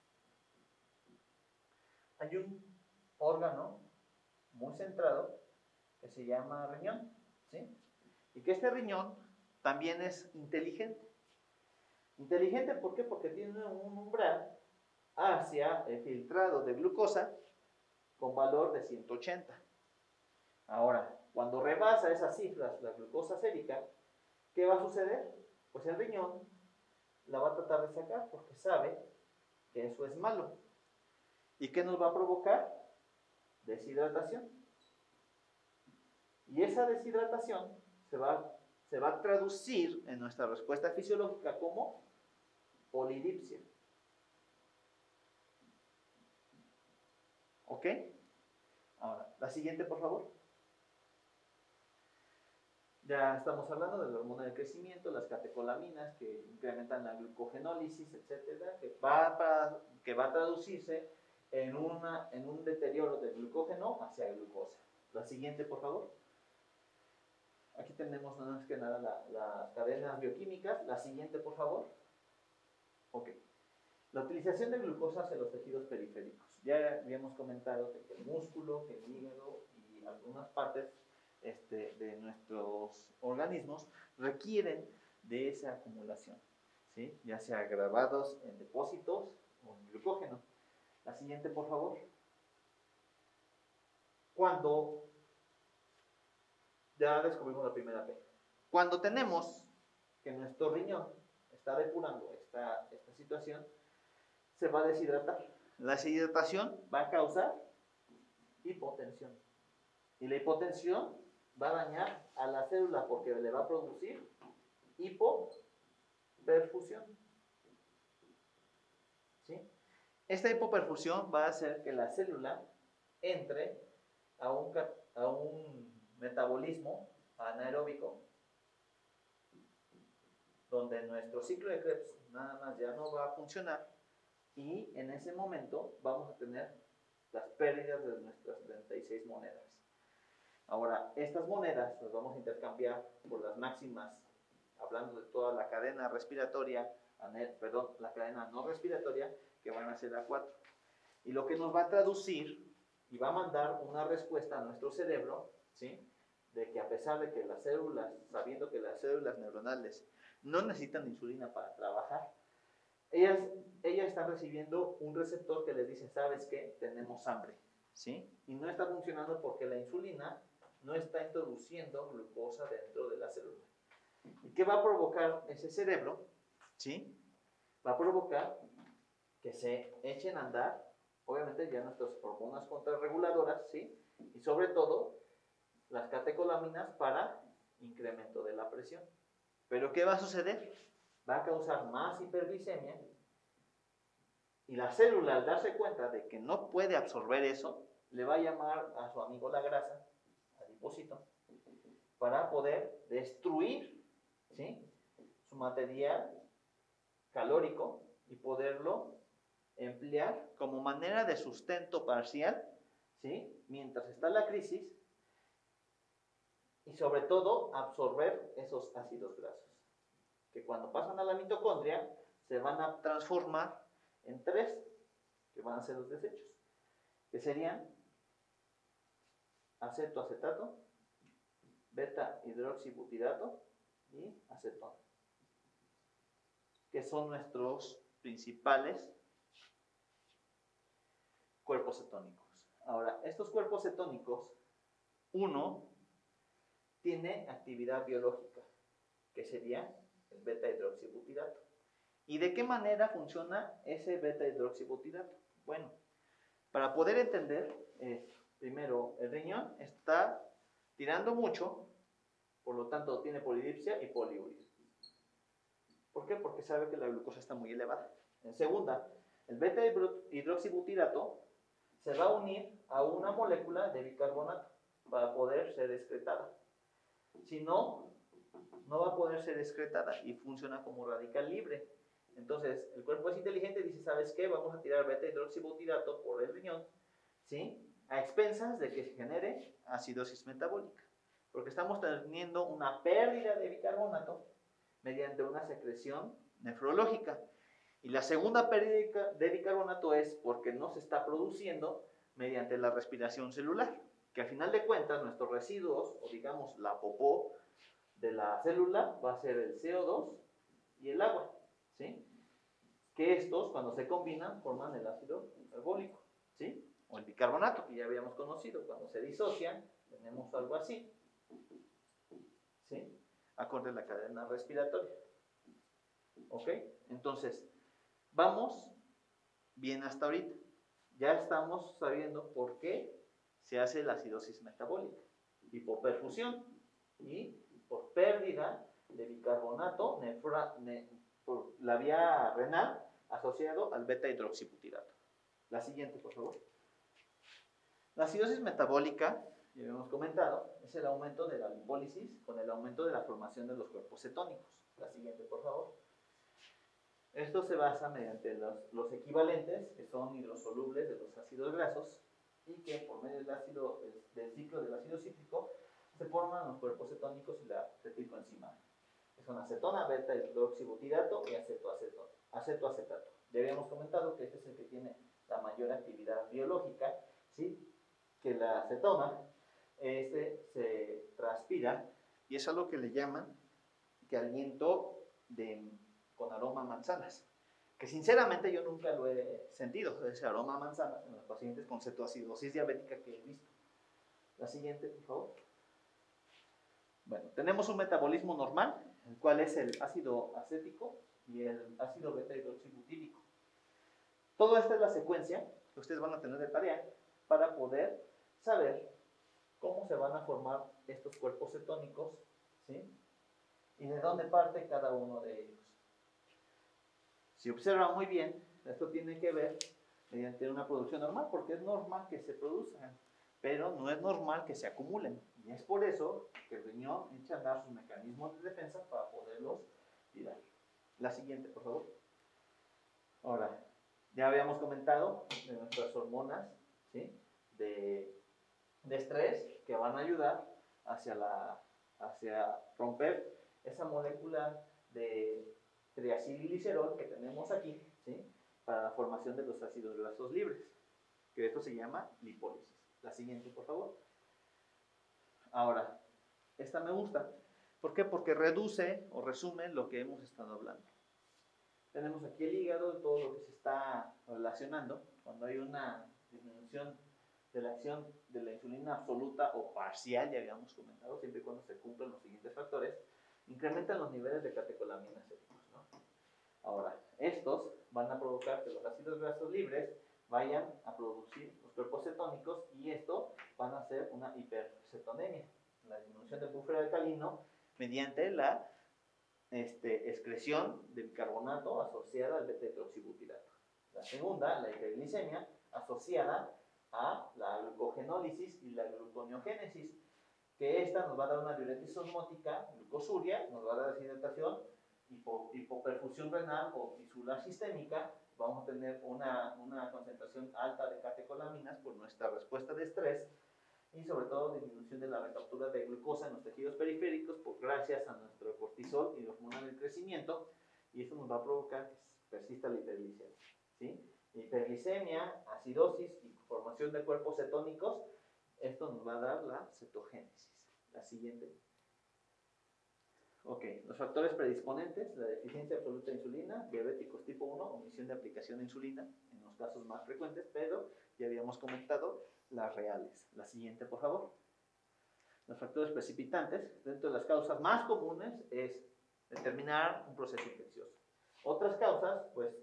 hay un órgano muy centrado que se llama riñón, ¿sí? Y que este riñón también es inteligente. Inteligente, ¿por qué? Porque tiene un umbral hacia el filtrado de glucosa con valor de 180. Ahora, cuando rebasa esas cifras la glucosa sérica, ¿qué va a suceder? Pues el riñón la va a tratar de sacar porque sabe que eso es malo. ¿Y qué nos va a provocar? Deshidratación. Y esa deshidratación se va a traducir en nuestra respuesta fisiológica como polidipsia. ¿Ok? Ahora, la siguiente, por favor. Ya estamos hablando de la hormona del crecimiento, las catecolaminas que incrementan la glucogenólisis, etcétera, que va a traducirse en un deterioro del glucógeno hacia glucosa. La siguiente, por favor. Aquí tenemos nada más que nada las cadenas bioquímicas. La siguiente, por favor. Ok. La utilización de glucosa hacia los tejidos periféricos. Ya habíamos comentado que el músculo, que el hígado y algunas partes de nuestros organismos requieren de esa acumulación, ¿sí? Ya sea grabados en depósitos o en glucógeno. La siguiente, por favor. Cuando ya descubrimos la primera P. Cuando tenemos que nuestro riñón está depurando esta situación, se va a deshidratar. La deshidratación va a causar hipotensión. Y la hipotensión va a dañar a la célula porque le va a producir hipoperfusión. ¿Sí? Esta hipoperfusión va a hacer que la célula entre a un metabolismo anaeróbico donde nuestro ciclo de Krebs nada más ya no va a funcionar y en ese momento vamos a tener las pérdidas de nuestras 36 monedas. Ahora, estas monedas las vamos a intercambiar por las máximas hablando de toda la cadena respiratoria, perdón, la cadena no respiratoria, que van a ser A4. Y lo que nos va a traducir y va a mandar una respuesta a nuestro cerebro, ¿sí? De que a pesar de que las células, sabiendo que las células neuronales no necesitan insulina para trabajar, ellas están recibiendo un receptor que les dice, ¿sabes qué? Tenemos hambre, ¿sí? Y no está funcionando porque la insulina no está introduciendo glucosa dentro de la célula. ¿Y qué va a provocar ese cerebro? ¿Sí? Va a provocar que se echen a andar, obviamente ya nuestras hormonas contrarreguladoras, ¿sí? Y sobre todo, las catecolaminas para incremento de la presión. ¿Pero qué va a suceder? Va a causar más hiperglicemia y la célula, al darse cuenta de que no puede absorber eso, le va a llamar a su amigo la grasa, adipocito, para poder destruir, ¿sí? Su material calórico y poderlo emplear como manera de sustento parcial, ¿sí? Mientras está la crisis, y sobre todo absorber esos ácidos grasos, que cuando pasan a la mitocondria se van a transformar en 3, que van a ser los desechos, que serían acetoacetato, beta hidroxibutirato y acetona, que son nuestros principales cuerpos cetónicos. Ahora, estos cuerpos cetónicos, uno tiene actividad biológica, que sería el beta hidroxibutirato. ¿Y de qué manera funciona ese beta hidroxibutirato? Bueno, para poder entender, primero, el riñón está tirando mucho, por lo tanto tiene polidipsia y poliuria. ¿Por qué? Porque sabe que la glucosa está muy elevada. En segunda, el beta hidroxibutirato se va a unir a una molécula de bicarbonato para poder ser excretada. Si no, no va a poder ser excretada y funciona como radical libre. Entonces, el cuerpo es inteligente y dice, ¿sabes qué? Vamos a tirar beta hidroxibutirato por el riñón, ¿sí? A expensas de que se genere acidosis metabólica. Porque estamos teniendo una pérdida de bicarbonato mediante una secreción nefrológica. Y la segunda pérdida de bicarbonato es porque no se está produciendo mediante la respiración celular, que al final de cuentas nuestros residuos, o digamos la popó de la célula, va a ser el CO2 y el agua, ¿sí? Que estos, cuando se combinan, forman el ácido hiperbólico, ¿sí? O el bicarbonato, que ya habíamos conocido. Cuando se disocian, tenemos algo así, ¿sí? Acorde a la cadena respiratoria. ¿Ok? Entonces, vamos bien hasta ahorita. Ya estamos sabiendo por qué se hace la acidosis metabólica. Hipoperfusión y por pérdida de bicarbonato por la vía renal asociado al beta hidroxibutirato. La siguiente, por favor. La acidosis metabólica, ya habíamos comentado, es el aumento de la lipólisis con el aumento de la formación de los cuerpos cetónicos. La siguiente, por favor. Esto se basa mediante los equivalentes, que son hidrosolubles de los ácidos grasos, y que por medio del ciclo del ácido cítrico se forman los cuerpos cetónicos y la acetilcoenzima, que son acetona, beta hidroxibutirato y acetoacetato. Ya habíamos comentado que este es el que tiene la mayor actividad biológica, ¿sí? Que la acetona se transpira y es algo que le llaman que aliento con aroma a manzanas, que sinceramente yo nunca lo he sentido, ese aroma a manzanas en los pacientes con cetoacidosis diabética que he visto. La siguiente, por favor. Bueno, tenemos un metabolismo normal, el cual es el ácido acético y el ácido beta hidroxibutírico. Toda esta es la secuencia que ustedes van a tener de tarea para poder saber cómo se van a formar estos cuerpos cetónicos, ¿sí? Y de dónde parte cada uno de ellos. Si observan muy bien, esto tiene que ver mediante una producción normal, porque es normal que se produzcan, pero no es normal que se acumulen. Y es por eso que el riñón echa a andar sus mecanismos de defensa para poderlos tirar. La siguiente, por favor. Ahora, ya habíamos comentado de nuestras hormonas, ¿sí? de estrés que van a ayudar hacia romper esa molécula de triacilglicerol que tenemos aquí, ¿sí? Para la formación de los ácidos grasos libres, que esto se llama lipólisis. La siguiente, por favor. Ahora, esta me gusta. ¿Por qué? Porque reduce o resume lo que hemos estado hablando. Tenemos aquí el hígado, todo lo que se está relacionando. Cuando hay una disminución de la acción de la insulina absoluta o parcial, ya habíamos comentado, siempre y cuando se cumplen los siguientes factores, incrementan los niveles de catecolaminas séricos, ¿no? Ahora, estos van a provocar que los ácidos grasos libres vayan a producir los cuerpos cetónicos y esto van a hacer una hipercetonemia, la disminución del buffer alcalino mediante la excreción de bicarbonato asociada al beta-hidroxibutirato. La segunda, la hiperglicemia, asociada a la glucogenólisis y la gluconeogénesis, que esta nos va a dar una diuresis osmótica, glucosuria, nos va a dar deshidratación, hipoperfusión renal o fisular sistémica, vamos a tener una concentración alta de catecolaminas por nuestra respuesta de estrés y sobre todo disminución de la recaptura de glucosa en los tejidos periféricos gracias a nuestro cortisol y la hormona del crecimiento, y esto nos va a provocar que persista la hiperglicemia, ¿sí? Hiperglicemia, acidosis y formación de cuerpos cetónicos, esto nos va a dar la cetogénesis. La siguiente. Ok, los factores predisponentes, la deficiencia absoluta de insulina, diabéticos tipo 1, omisión de aplicación de insulina, en los casos más frecuentes, pero ya habíamos comentado las reales. La siguiente, por favor. Los factores precipitantes, dentro de las causas más comunes es determinar un proceso infeccioso. Otras causas, pues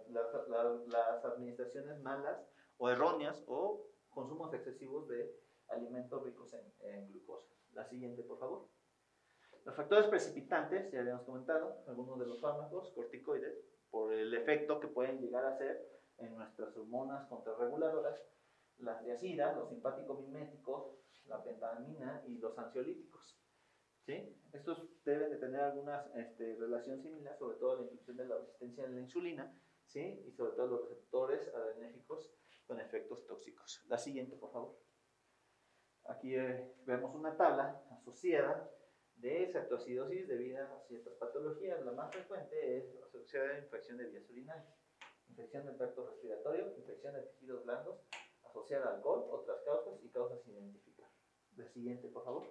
las administraciones malas o erróneas o consumos excesivos de alimentos ricos en glucosa. La siguiente, por favor. Los factores precipitantes, ya habíamos comentado, algunos de los fármacos corticoides, por el efecto que pueden llegar a hacer en nuestras hormonas contrarreguladoras, las diacidas, los simpático-miméticos, la pentamina y los ansiolíticos, ¿sí? Estos deben de tener alguna relación similar, sobre todo la influencia de la resistencia a la insulina, ¿sí? Y sobre todo los receptores adrenérgicos con efectos tóxicos. La siguiente, por favor. Aquí vemos una tabla asociada de cetoacidosis debido a ciertas patologías. La más frecuente es asociada a infección de vías urinarias, infección del tracto respiratorio, infección de tejidos blandos, asociada al alcohol, otras causas y causas sin identificar. La siguiente, por favor.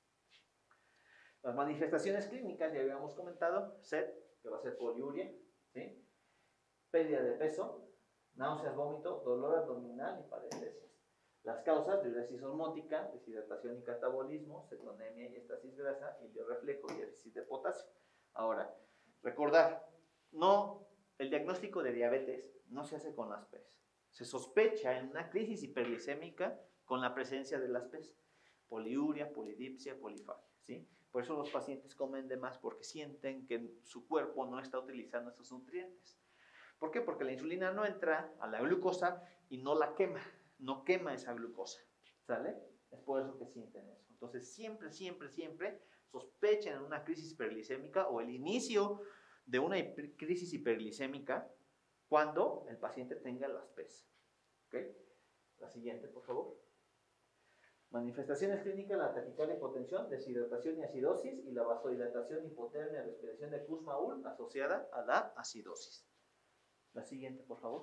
Las manifestaciones clínicas, ya habíamos comentado, sed, que va a ser poliuria, ¿sí? Pérdida de peso, náuseas, vómito, dolor abdominal y parestesias. Las causas, diuresis osmótica, deshidratación y catabolismo, cetonemia y estasis grasa, iliorreflejo y déficit de potasio. Ahora, recordar, el diagnóstico de diabetes no se hace con las PES. Se sospecha en una crisis hiperglicémica con la presencia de las PES. Poliuria, polidipsia, polifagia, ¿sí? Por eso los pacientes comen de más, porque sienten que su cuerpo no está utilizando esos nutrientes. ¿Por qué? Porque la insulina no entra a la glucosa y no la quema. No quema esa glucosa, ¿sale? Es por eso que sienten eso. Entonces, siempre sospechen en una crisis hiperglicémica o el inicio de una crisis hiperglicémica cuando el paciente tenga las PES. ¿Ok? La siguiente, por favor. Manifestaciones clínicas, la taquicardia, hipotensión, deshidratación y acidosis, y la vasodilatación, hipotermia, respiración de Kussmaul asociada a la acidosis. La siguiente, por favor.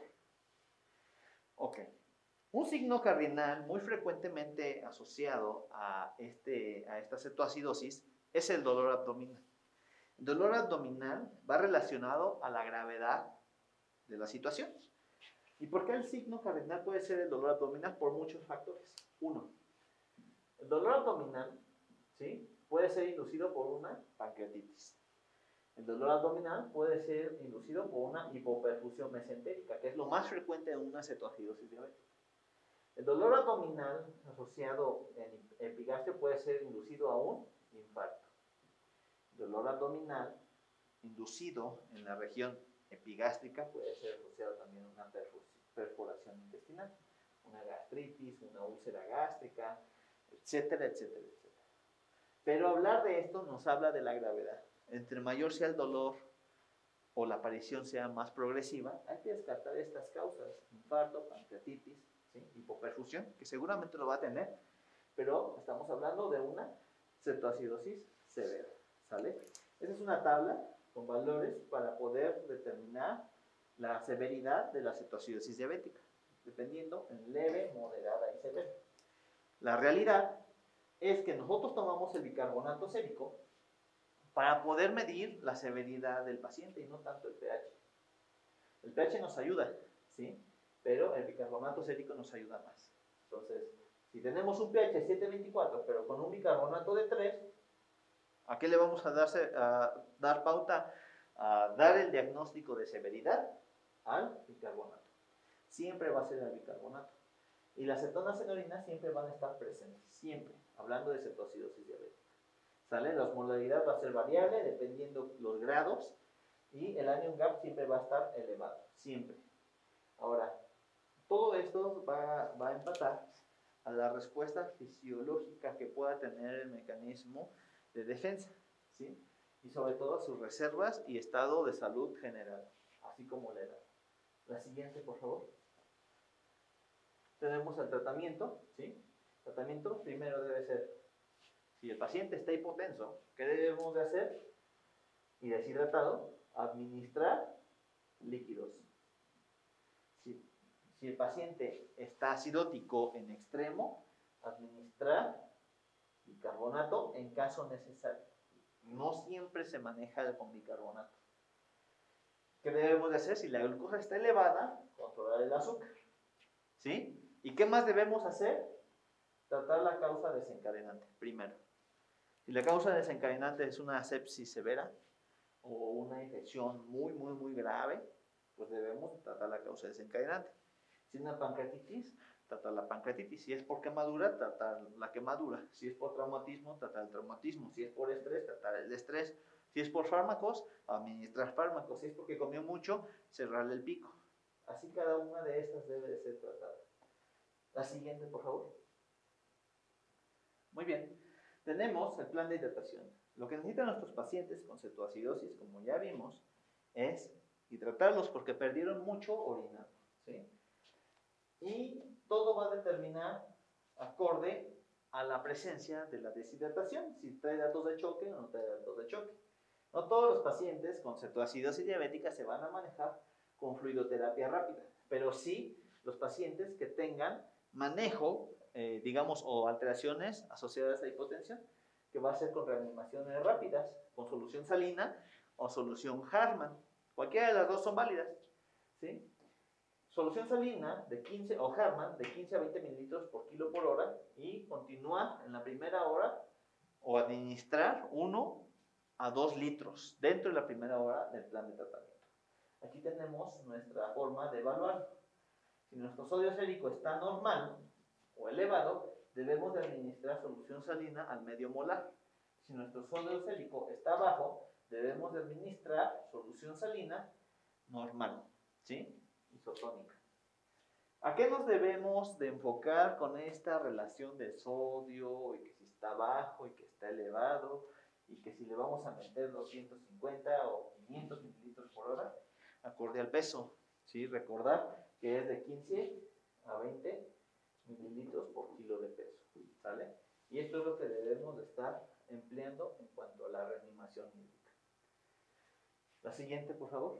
Ok. Un signo cardinal muy frecuentemente asociado a esta cetoacidosis es el dolor abdominal. El dolor abdominal va relacionado a la gravedad de la situación. ¿Y por qué el signo cardinal puede ser el dolor abdominal? Por muchos factores. Uno, el dolor abdominal, ¿sí?, puede ser inducido por una pancreatitis. El dolor abdominal puede ser inducido por una hipoperfusión mesentérica, que es lo más frecuente en una cetoacidosis diabética. El dolor abdominal asociado en epigastrio puede ser inducido a un infarto. El dolor abdominal inducido en la región epigástrica puede ser asociado también a una perforación intestinal, una gastritis, una úlcera gástrica, etcétera, etcétera, etcétera. Pero hablar de esto nos habla de la gravedad. Entre mayor sea el dolor o la aparición sea más progresiva, hay que descartar estas causas: infarto, pancreatitis, ¿sí?, hipoperfusión, que seguramente lo va a tener, pero estamos hablando de una cetoacidosis severa, ¿sale? Ese una tabla con valores para poder determinar la severidad de la cetoacidosis diabética, dependiendo en leve, moderada y severa. La realidad es que nosotros tomamos el bicarbonato sérico para poder medir la severidad del paciente y no tanto el pH. El pH nos ayuda, ¿sí? Pero el bicarbonato sérico nos ayuda más. Entonces, si tenemos un pH 7.24, pero con un bicarbonato de 3, ¿a qué le vamos a dar pauta? A dar el diagnóstico de severidad al bicarbonato. Siempre va a ser el bicarbonato. Y las cetonas en orina siempre van a estar presentes, siempre, hablando de cetoacidosis diabética. ¿Sale? La osmolaridad va a ser variable dependiendo los grados y el anion gap siempre va a estar elevado, siempre. Ahora, todo esto va a empatar a la respuesta fisiológica que pueda tener el mecanismo de defensa, ¿sí? Y sobre todo sus reservas y estado de salud general, así como la edad. La siguiente, por favor. Tenemos el tratamiento, ¿sí? El tratamiento primero debe ser, si el paciente está hipotenso, ¿qué debemos de hacer? Y deshidratado, administrar líquidos. Si el paciente está acidótico en extremo, administrar bicarbonato en caso necesario. No siempre se maneja con bicarbonato. ¿Qué debemos de hacer? Si la glucosa está elevada, controlar el azúcar, ¿sí? ¿Y qué más debemos hacer? Tratar la causa desencadenante, primero. Si la causa desencadenante es una sepsis severa o una infección muy grave, pues debemos tratar la causa desencadenante. Si es una pancreatitis, tratar la pancreatitis. Si es por quemadura, tratar la quemadura. Si es por traumatismo, tratar el traumatismo. Si es por estrés, tratar el estrés. Si es por fármacos, administrar fármacos. Si es porque comió mucho, cerrarle el pico. Así cada una de estas debe de ser tratada. La siguiente, por favor. Muy bien. Tenemos el plan de hidratación. Lo que necesitan nuestros pacientes con cetoacidosis, como ya vimos, es hidratarlos porque perdieron mucho orinando, ¿sí? Y todo va a determinar acorde a la presencia de la deshidratación, si trae datos de choque o no trae datos de choque. No todos los pacientes con cetoacidosis diabética se van a manejar con fluidoterapia rápida, pero sí los pacientes que tengan manejo, digamos, o alteraciones asociadas a hipotensión, que va a ser con reanimaciones rápidas, con solución salina o solución Hartmann. Cualquiera de las dos son válidas, ¿sí? Solución salina de 15 o Hartmann de 15 a 20 mililitros por kilo por hora y continuar en la primera hora o administrar 1 a 2 litros dentro de la primera hora del plan de tratamiento. Aquí tenemos nuestra forma de evaluar. Si nuestro sodio sérico está normal o elevado, debemos de administrar solución salina al medio molar. Si nuestro sodio sérico está bajo, debemos de administrar solución salina normal, ¿sí? Isotónica. ¿A qué nos debemos de enfocar con esta relación de sodio y que si está bajo y que está elevado y que si le vamos a meter 250 o 500 mililitros por hora acorde al peso? ¿Sí? Recordar que es de 15 a 20 mililitros por kilo de peso, ¿sale? Y esto es lo que debemos de estar empleando en cuanto a la reanimación hídrica. La siguiente, por favor.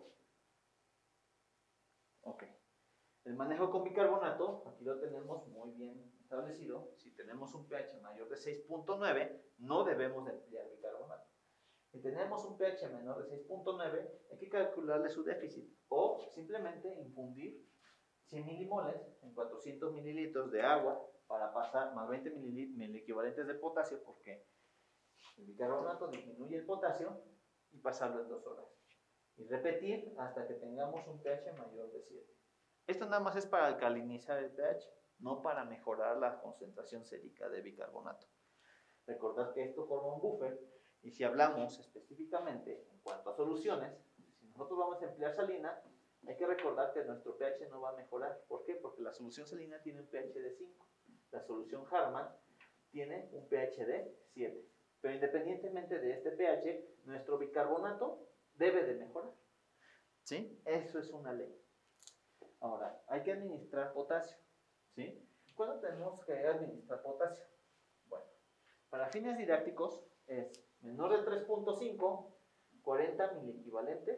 Ok. El manejo con bicarbonato, aquí lo tenemos muy bien establecido. Si tenemos un pH mayor de 6.9, no debemos de emplear bicarbonato. Si tenemos un pH menor de 6.9, hay que calcularle su déficit o simplemente infundir 100 milimoles en 400 mililitros de agua para pasar más 20 equivalentes de potasio, porque el bicarbonato disminuye el potasio, y pasarlo en 2 horas. Y repetir hasta que tengamos un pH mayor de 7. Esto nada más es para alcalinizar el pH, no para mejorar la concentración sérica de bicarbonato. Recordad que esto forma un buffer, y si hablamos específicamente en cuanto a soluciones, si nosotros vamos a emplear salina, hay que recordar que nuestro pH no va a mejorar. ¿Por qué? Porque la solución salina tiene un pH de 5. La solución Hartmann tiene un pH de 7. Pero independientemente de este pH, nuestro bicarbonato debe de mejorar, ¿sí? Eso es una ley. Ahora, hay que administrar potasio, ¿sí? ¿Cuándo tenemos que administrar potasio? Bueno, para fines didácticos es menor de 3.5 40 miliequivalentes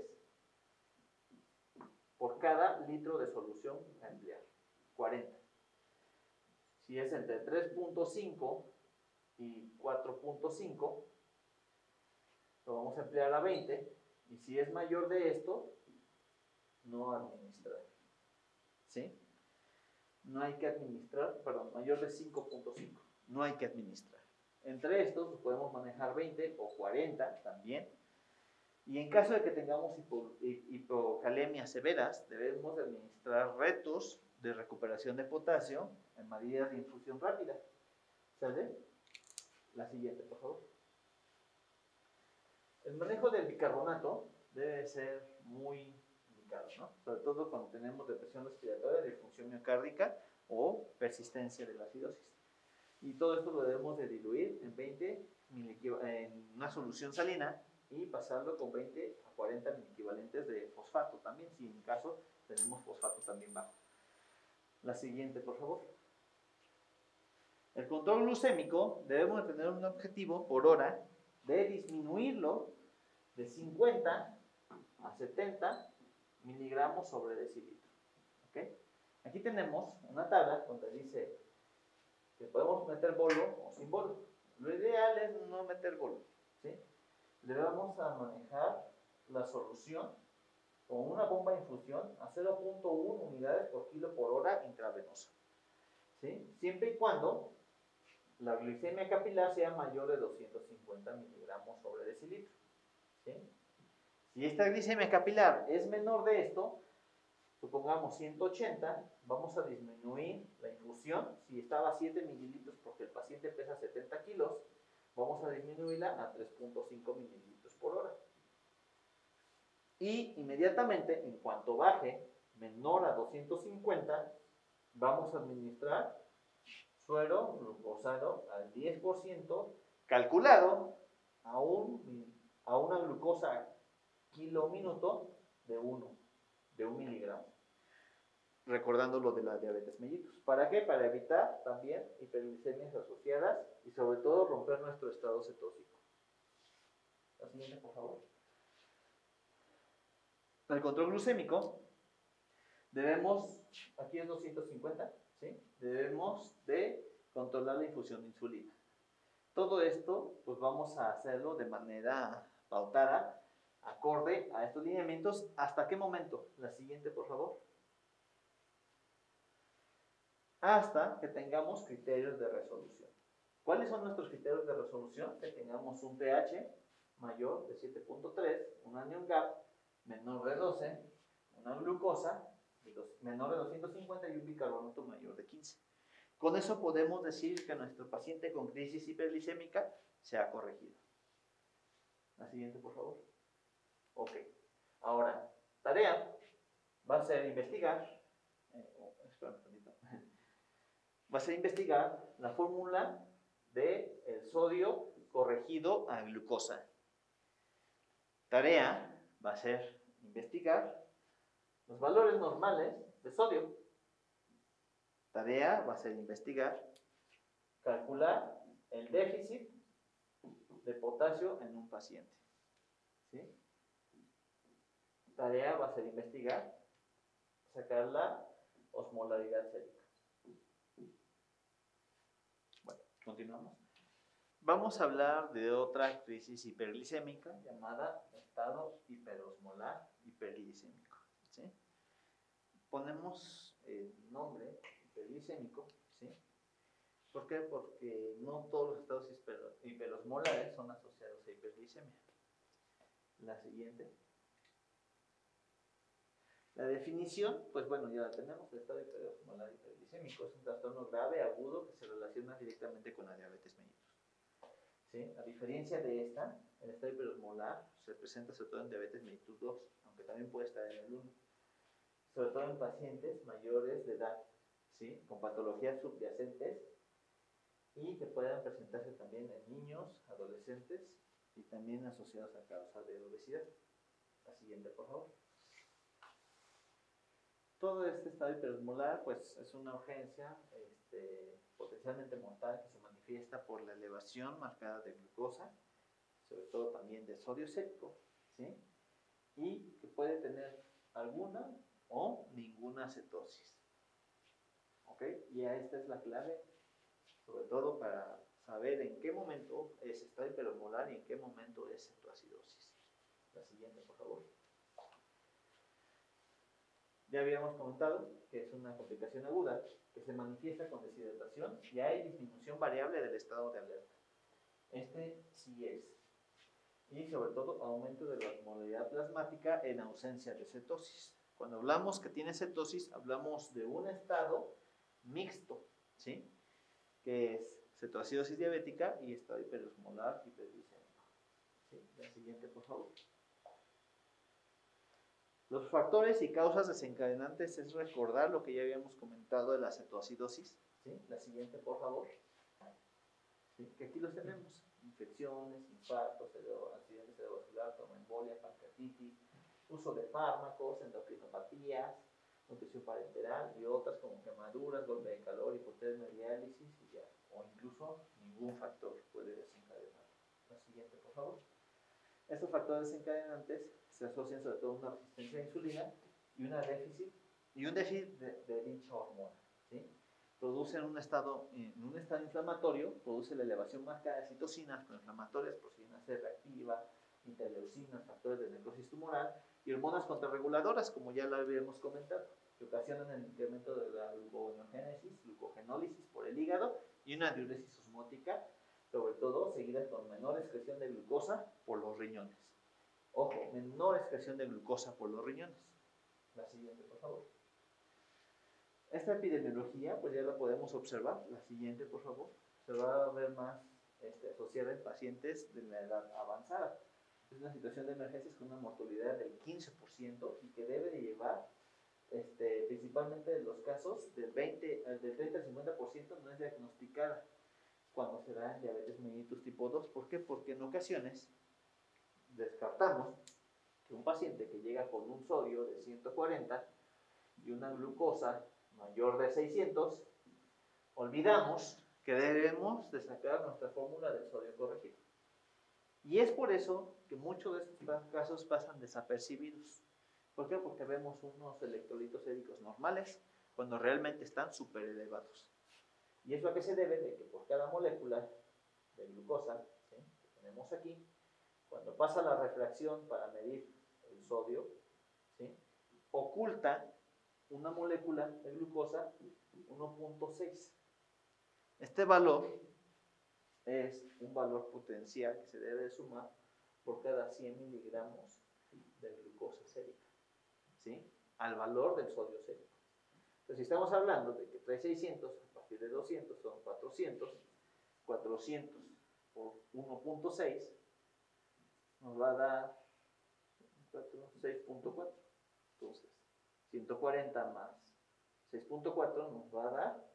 por cada litro de solución a emplear. 40. Si es entre 3.5 y 4.5, lo vamos a emplear a 20. Y si es mayor de esto, no administrar. ¿Sí? No hay que administrar, perdón, mayor de 5.5. No hay que administrar. Entre estos podemos manejar 20 o 40 también. Y en caso de que tengamos hipocalemias severas, debemos administrar retos de recuperación de potasio en medidas de infusión rápida. ¿Sale? La siguiente, por favor. El manejo del bicarbonato debe ser muy delicado, ¿no? Sobre todo cuando tenemos depresión respiratoria, disfunción miocárdica o persistencia de la acidosis. Y todo esto lo debemos de diluir en una solución salina y pasarlo con 20 a 40 miliequivalentes de fosfato también, si en caso tenemos fosfato también bajo. La siguiente, por favor. El control glucémico debemos de tener un objetivo por hora de disminuirlo de 50 a 70 miligramos sobre decilitro. ¿Okay? Aquí tenemos una tabla donde dice que podemos meter bolo o sin bolo. Lo ideal es no meter bolo, ¿sí? Le vamos a manejar la solución con una bomba de infusión a 0.1 unidades por kilo por hora intravenosa, ¿sí? Siempre y cuando la glicemia capilar sea mayor de 250 miligramos sobre decilitro, ¿sí? Si esta glicemia capilar es menor de esto, supongamos 180, vamos a disminuir la infusión. Si estaba a 7 mililitros porque el paciente pesa 70 kilos, vamos a disminuirla a 3.5 mililitros por hora. Y inmediatamente, en cuanto baje menor a 250, vamos a administrar suero glucosado al 10%, calculado a una glucosa kilo minuto de 1 miligramo. Recordando lo de la diabetes mellitus. ¿Para qué? Para evitar también hiperglicemias asociadas y sobre todo romper nuestro estado cetósico. La siguiente, por favor. El control glucémico debemos, aquí es 250, ¿sí? Debemos de controlar la infusión de insulina. Todo esto pues vamos a hacerlo de manera pautada, acorde a estos lineamientos. ¿Hasta qué momento? La siguiente, por favor. Hasta que tengamos criterios de resolución. ¿Cuáles son nuestros criterios de resolución? Que tengamos un pH mayor de 7.3, un anion gap menor de 12, una glucosa menor de 250 y un bicarbonato mayor de 15. Con eso podemos decir que nuestro paciente con crisis hiperglicémica se ha corregido. La siguiente, por favor. Ok. Ahora, tarea va a ser investigar. Va a ser investigar la fórmula del sodio corregido a glucosa. Tarea va a ser investigar los valores normales de sodio. Tarea va a ser investigar, calcular el déficit de potasio en un paciente. ¿Sí? Tarea va a ser investigar, sacar la osmolaridad sérica. Bueno, continuamos. Vamos a hablar de otra crisis hiperglicémica llamada estado hiperosmolar hiperglicémico. ¿Sí? Ponemos el nombre hiperglicémico, ¿sí? ¿Por qué? Porque no todos los estados hiperosmolares son asociados a hiperglicemia. La siguiente. La definición, pues bueno, ya la tenemos. El estado hiperosmolar hiperglicémico es un trastorno grave, agudo, que se relaciona directamente con la diabetes mellitus. ¿Sí? A diferencia de esta, el estado hiperosmolar se presenta sobre todo en diabetes mellitus 2, aunque también puede estar en el 1. Sobre todo en pacientes mayores de edad, ¿sí? Con patologías subyacentes y que puedan presentarse también en niños, adolescentes y también asociados a causa de obesidad. La siguiente, por favor. Todo este estado hiperosmolar pues es una urgencia potencialmente mortal que se manifiesta por la elevación marcada de glucosa, sobre todo también de sodio sérico, ¿sí? Y que puede tener alguna o ninguna cetosis. ¿Ok? Y esta es la clave, sobre todo para saber en qué momento es estado hiperosmolar y en qué momento es cetoacidosis. La siguiente, por favor. Ya habíamos comentado que es una complicación aguda que se manifiesta con deshidratación y hay disminución variable del estado de alerta. Este sí es. Y sobre todo aumento de la osmolaridad plasmática en ausencia de cetosis. Cuando hablamos que tiene cetosis, hablamos de un estado mixto, ¿sí? Que es cetoacidosis diabética y estado hiperosmolar hiperglicémico. ¿Sí? La siguiente, por favor. Los factores y causas desencadenantes es recordar lo que ya habíamos comentado de la cetoacidosis. ¿Sí? La siguiente, por favor. ¿Sí? Que aquí los tenemos. Infecciones, infartos, accidentes cerebrovascular, tromboembolia, pancreatitis, uso de fármacos, endocrinopatías, nutrición parenteral y otras como quemaduras, golpe de calor, hipotermia, diálisis y ya. O incluso ningún factor puede desencadenar. La siguiente, por favor. Estos factores desencadenantes se asocian sobre todo a una resistencia a la insulina y un déficit de dicha hormona. ¿Sí? Producen un estado inflamatorio, produce la elevación marcada de citocinas proinflamatorias, proteína C reactiva, interleucinas, factores de necrosis tumoral y hormonas contrarreguladoras, como ya lo habíamos comentado, que ocasionan el incremento de la gluconeogénesis, glucogenólisis por el hígado y una diuresis osmótica, sobre todo seguida con menor excreción de glucosa por los riñones. Ojo, menor excreción de glucosa por los riñones. La siguiente, por favor. Esta epidemiología, pues ya la podemos observar. La siguiente, por favor. Se va a ver más asociada en pacientes de la edad avanzada. Es una situación de emergencias con una mortalidad del 15% y que debe de llevar, principalmente en los casos, del 30 al 50% no es diagnosticada cuando se da diabetes mellitus tipo 2. ¿Por qué? Porque en ocasiones descartamos que un paciente que llega con un sodio de 140 y una glucosa mayor de 600, olvidamos que debemos de sacar nuestra fórmula del sodio corregido. Y es por eso que muchos de estos casos pasan desapercibidos. ¿Por qué? Porque vemos unos electrolitos séricos normales cuando realmente están súper elevados. Y eso a qué se debe de que por cada molécula de glucosa, ¿sí?, que tenemos aquí, cuando pasa la refracción para medir el sodio, ¿sí?, oculta una molécula de glucosa 1.6. Este valor es un valor potencial que se debe de sumar por cada 100 miligramos de glucosa sérica, ¿sí?, al valor del sodio sérico. Entonces, si estamos hablando de que trae 600, a partir de 200 son 400, 400 por 1.6 nos va a dar 6.4. Entonces, 140 más 6.4 nos va a dar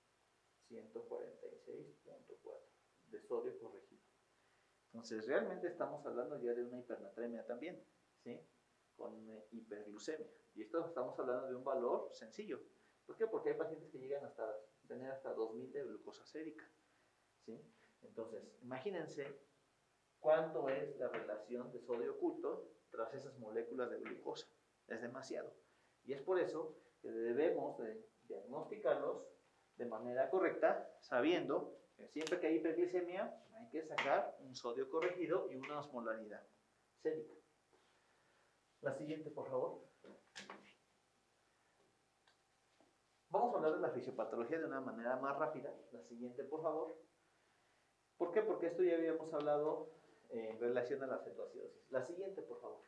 146.4 de sodio corregido. Entonces, realmente estamos hablando ya de una hipernatremia también, ¿sí?, con hiperglucemia. Y esto estamos hablando de un valor sencillo. ¿Por qué? Porque hay pacientes que llegan hasta tener hasta 2000 de glucosa sérica, ¿sí? Entonces, imagínense cuánto es la relación de sodio oculto tras esas moléculas de glucosa. Es demasiado. Y es por eso que debemos de diagnosticarlos de manera correcta, sabiendo que siempre que hay hiperglicemia hay que sacar un sodio corregido y una osmolaridad sérica. La siguiente, por favor. Vamos a hablar de la fisiopatología de una manera más rápida. La siguiente, por favor. ¿Por qué? Porque esto ya habíamos hablado en relación a la cetoacidosis. La siguiente, por favor.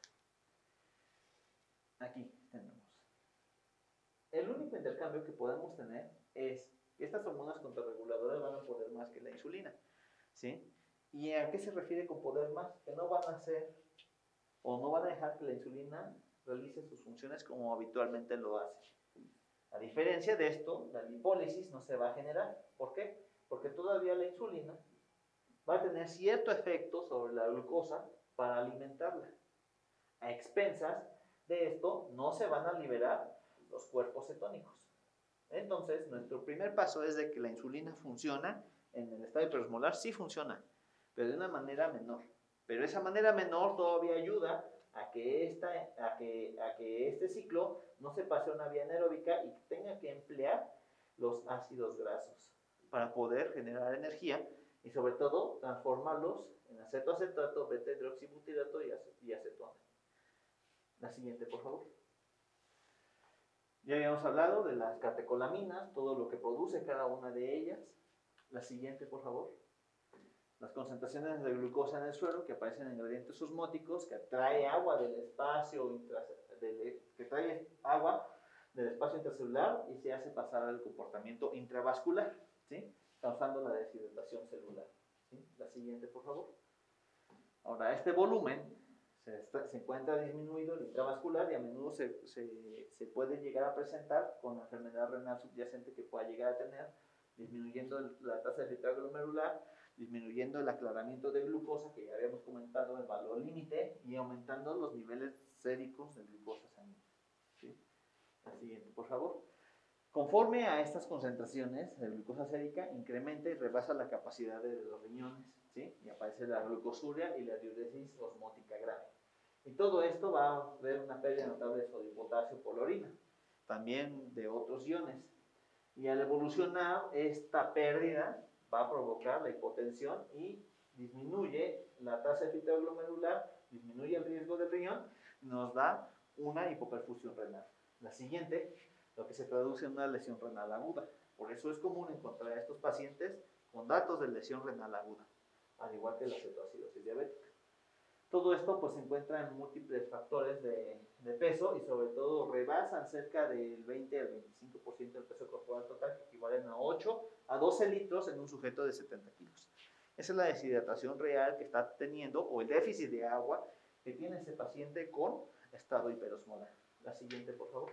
Aquí tenemos. El único intercambio que podemos tener es que estas hormonas contrarreguladoras van a poder más que la insulina, ¿sí? ¿Y a qué se refiere con poder más? Que no van a hacer o no van a dejar que la insulina realice sus funciones como habitualmente lo hace. A diferencia de esto, la lipólisis no se va a generar. ¿Por qué? Porque todavía la insulina va a tener cierto efecto sobre la glucosa para alimentarla. A expensas de esto, no se van a liberar los cuerpos cetónicos. Entonces, nuestro primer paso es de que la insulina funciona en el estado hiperosmolar, sí funciona, pero de una manera menor. Pero esa manera menor todavía ayuda a que este ciclo no se pase a una vía anaeróbica y tenga que emplear los ácidos grasos para poder generar energía y sobre todo transformarlos en acetoacetato, beta-hidroxibutirato y acetona. La siguiente, por favor. Ya habíamos hablado de las catecolaminas, todo lo que produce cada una de ellas. La siguiente, por favor. Las concentraciones de glucosa en el suero que aparecen en gradientes osmóticos, que atrae agua del espacio intracelular y se hace pasar al comportamiento intravascular, ¿sí? Causando la deshidratación celular. ¿Sí? La siguiente, por favor. Ahora, este volumen se encuentra disminuido el intravascular y a menudo se puede llegar a presentar con la enfermedad renal subyacente que pueda llegar a tener, disminuyendo la tasa de filtrado glomerular, disminuyendo el aclaramiento de glucosa, que ya habíamos comentado, el valor límite, y aumentando los niveles séricos de glucosa sanguínea. ¿Sí? La siguiente, por favor. Conforme a estas concentraciones, la glucosa sérica incrementa y rebasa la capacidad de los riñones, ¿sí? Y aparece la glucosuria y la diuresis osmótica grave. Y todo esto va a haber una pérdida notable de sodio, potasio por la orina, también de otros iones. Y al evolucionar, esta pérdida va a provocar la hipotensión y disminuye la tasa de filtrado glomerular, disminuye el riesgo del riñón, nos da una hipoperfusión renal. La siguiente, lo que se traduce en una lesión renal aguda. Por eso es común encontrar a estos pacientes con datos de lesión renal aguda, al igual que la cetoacidosis diabética. Todo esto pues se encuentra en múltiples factores de peso y sobre todo rebasan cerca del 20 al 25% del peso corporal total, que equivalen a 8 a 12 litros en un sujeto de 70 kilos. Esa es la deshidratación real que está teniendo o el déficit de agua que tiene ese paciente con estado hiperosmolar. La siguiente, por favor.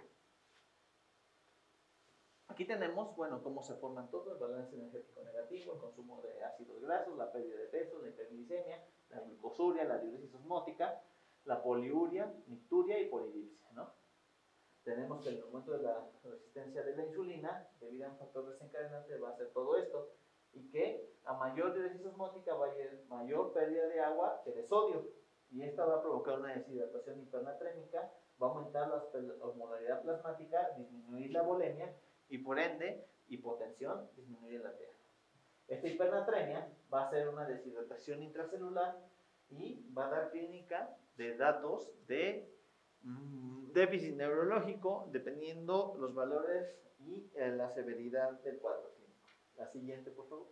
Aquí tenemos, bueno, cómo se forman todos, el balance energético negativo, el consumo de ácidos grasos, la pérdida de peso, la hiperglicemia, la glucosuria, la diuresis osmótica, la poliuria, micturia y polidipsia, ¿no? Tenemos que el aumento de la resistencia de la insulina, debido a un factor desencadenante, va a hacer todo esto, y que a mayor diuresis osmótica va a haber mayor pérdida de agua que de sodio, y esta va a provocar una deshidratación hipernatrémica, va a aumentar la osmolaridad plasmática, disminuir la volemia, y por ende, hipotensión, disminuye la TEA. Esta hipernatremia va a ser una deshidratación intracelular y va a dar clínica de datos de déficit neurológico dependiendo los valores y la severidad del cuadro clínico. La siguiente, por favor.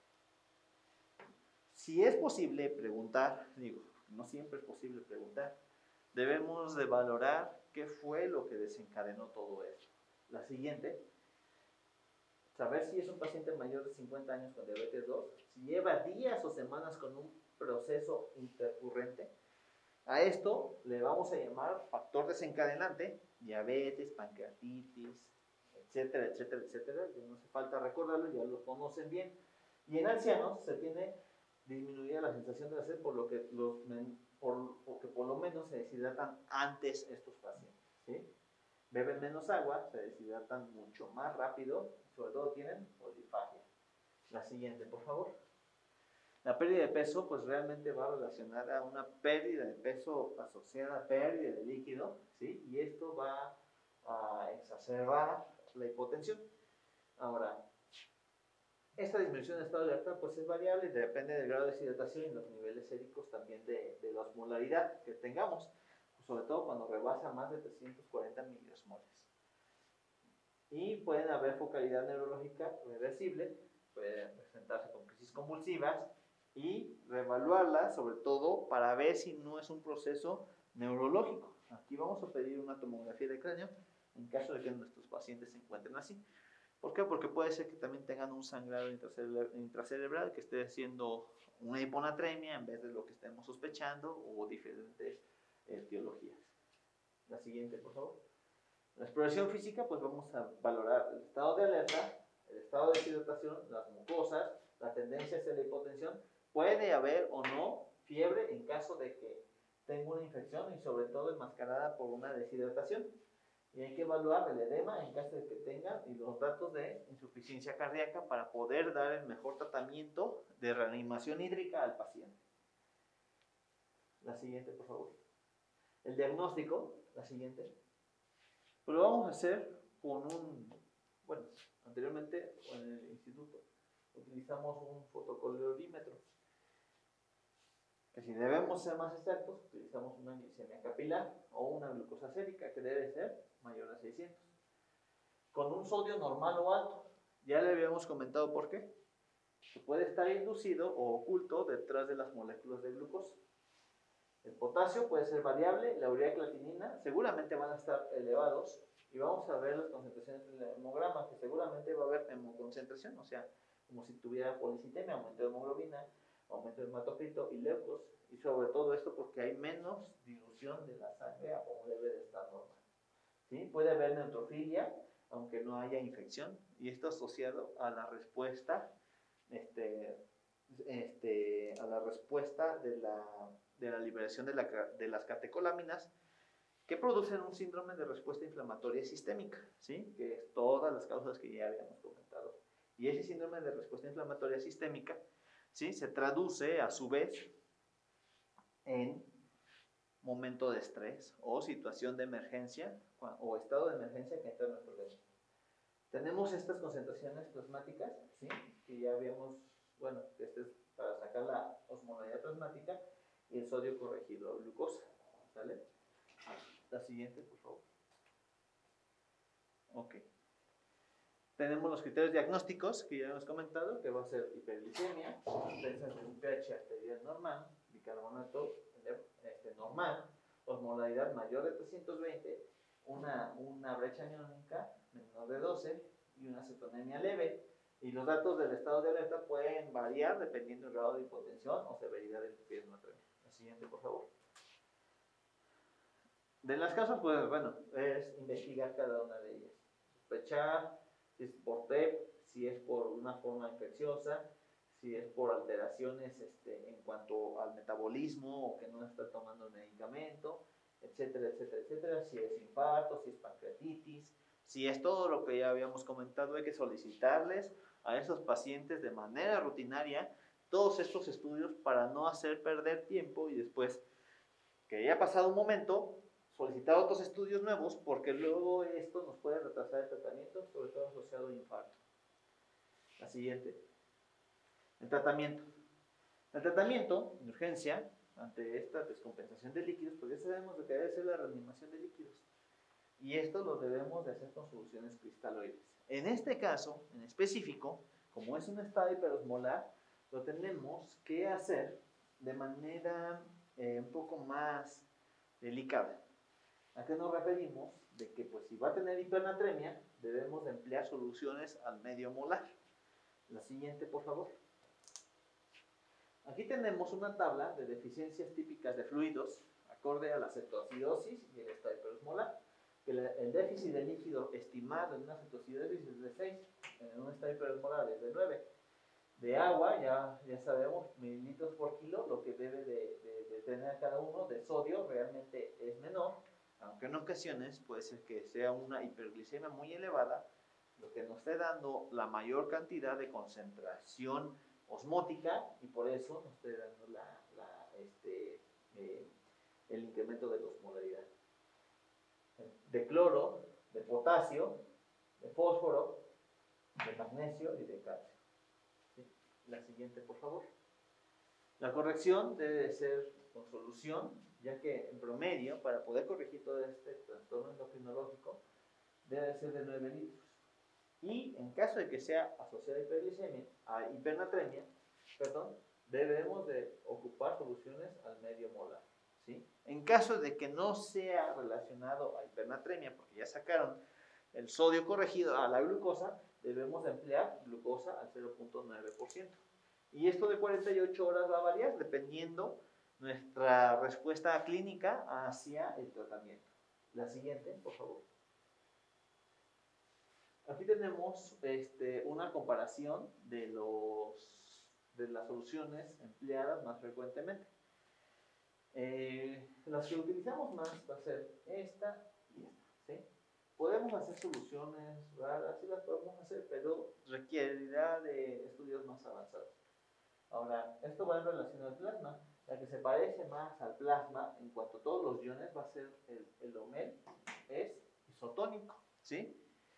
Si es posible preguntar, digo, no siempre es posible preguntar, debemos de valorar qué fue lo que desencadenó todo esto. La siguiente. Saber si es un paciente mayor de 50 años con diabetes 2, si lleva días o semanas con un proceso intercurrente. A esto le vamos a llamar factor desencadenante, diabetes, pancreatitis, etcétera, etcétera, etcétera. Ya no hace falta recordarlo, ya lo conocen bien. Y en ancianos se tiene disminuida la sensación de sed, por lo que por lo menos se deshidratan antes estos pacientes, ¿sí? Beben menos agua, se deshidratan mucho más rápido, sobre todo tienen polifagia. La siguiente, por favor. La pérdida de peso, pues realmente va relacionada a una pérdida de peso asociada a pérdida de líquido, ¿sí? Y esto va a exacerbar la hipotensión. Ahora, esta disminución de estado de alerta pues es variable, depende del grado de deshidratación y los niveles séricos también de la osmolaridad que tengamos, sobre todo cuando rebasa más de 340 miliosmoles. Y pueden haber focalidad neurológica reversible, pueden presentarse con crisis convulsivas y reevaluarla sobre todo para ver si no es un proceso neurológico. Aquí vamos a pedir una tomografía de cráneo en caso de que nuestros pacientes se encuentren así. ¿Por qué? Porque puede ser que también tengan un sangrado intracerebral que esté haciendo una hiponatremia en vez de lo que estemos sospechando o diferentes etiologías. La siguiente, por favor. La exploración física, pues vamos a valorar el estado de alerta, el estado de deshidratación, las mucosas, la tendencia hacia la hipotensión. Puede haber o no fiebre en caso de que tenga una infección y sobre todo enmascarada por una deshidratación. Y hay que evaluar el edema en caso de que tenga y los datos de insuficiencia cardíaca para poder dar el mejor tratamiento de reanimación hídrica al paciente. La siguiente, por favor. El diagnóstico, la siguiente, pues lo vamos a hacer con bueno, anteriormente en el instituto utilizamos un fotocolorímetro, que si debemos ser más exactos, utilizamos una glicemia capilar o una glucosa sérica que debe ser mayor a 600, con un sodio normal o alto. Ya le habíamos comentado por qué. Que puede estar inducido o oculto detrás de las moléculas de glucosa. El potasio puede ser variable, la urea y creatinina seguramente van a estar elevados y vamos a ver las concentraciones del hemograma, que seguramente va a haber hemoconcentración, o sea, como si tuviera policitemia, aumento de hemoglobina, aumento de hematocrito y leucos, y sobre todo esto porque hay menos dilución de la sangre a como debe de estar normal. ¿Sí? Puede haber neutrofilia, aunque no haya infección, y esto asociado a la respuesta a la respuesta de la liberación de las catecolaminas que producen un síndrome de respuesta inflamatoria sistémica, ¿sí? Que es todas las causas que ya habíamos comentado. Y ese síndrome de respuesta inflamatoria sistémica, ¿sí? Se traduce a su vez en momento de estrés o situación de emergencia o estado de emergencia que entra en nuestro organismo. Tenemos estas concentraciones plasmáticas, ¿sí? Que ya habíamos, bueno, este es para sacar la osmolaridad plasmática y el sodio corregido a glucosa, ¿sale? La siguiente, por favor. Ok. Tenemos los criterios diagnósticos que ya hemos comentado, que va a ser hiperglicemia, presencia de un pH arterial normal, bicarbonato normal, osmolaridad mayor de 320, una brecha iónica menor de 12 y una cetonemia leve. Y los datos del estado de alerta pueden variar dependiendo del grado de hipotensión o severidad del hipernatremia. La siguiente, por favor. De las causas, pues bueno, es investigar cada una de ellas. Sospechar si es por TEP, si es por una forma infecciosa, si es por alteraciones en cuanto al metabolismo o que no está tomando el medicamento, etcétera, etcétera, etcétera. Si es infarto, si es pancreatitis, si es todo lo que ya habíamos comentado, hay que solicitarles a esos pacientes de manera rutinaria todos estos estudios para no hacer perder tiempo y después que haya pasado un momento solicitar otros estudios nuevos porque luego esto nos puede retrasar el tratamiento, sobre todo asociado a infarto. La siguiente. El tratamiento. El tratamiento de urgencia ante esta descompensación de líquidos, pues ya sabemos lo que debe ser la reanimación de líquidos. Y esto lo debemos de hacer con soluciones cristaloides. En este caso, en específico, como es un estado hiperosmolar, lo tenemos que hacer de manera un poco más delicada. ¿A qué nos referimos? De que pues si va a tener hipernatremia, debemos de emplear soluciones al medio molar. La siguiente, por favor. Aquí tenemos una tabla de deficiencias típicas de fluidos, acorde a la cetoacidosis y el estado hiperosmolar. Que el déficit de líquido estimado en una cetoacidosis es de 6, en un estado hiperosmolar es de 9. De agua, ya sabemos, mililitros por kilo, lo que debe de tener cada uno. De sodio realmente es menor, aunque en ocasiones puede ser que sea una hiperglicemia muy elevada, lo que nos esté dando la mayor cantidad de concentración osmótica y por eso nos esté dando el incremento de la osmolaridad. De cloro, de potasio, de fósforo, de magnesio y de calcio. ¿Sí? La siguiente, por favor. La corrección debe de ser con solución, ya que en promedio, para poder corregir todo este trastorno endocrinológico, debe ser de 9 litros. Y en caso de que sea asociada a hipernatremia, debemos de ocupar soluciones al medio molar. ¿Sí? En caso de que no sea relacionado a hipernatremia, porque ya sacaron el sodio corregido a la glucosa, debemos emplear glucosa al 0.9%. Y esto de 48 horas va a variar dependiendo nuestra respuesta clínica hacia el tratamiento. La siguiente, por favor. Aquí tenemos una comparación de las soluciones empleadas más frecuentemente. Las que utilizamos más va a ser esta y esta, ¿sí? Podemos hacer soluciones raras, sí las podemos hacer, pero requerirá de estudios más avanzados. Ahora, esto va en relación al plasma. La que se parece más al plasma en cuanto a todos los iones va a ser el OMEL, es isotónico, ¿sí?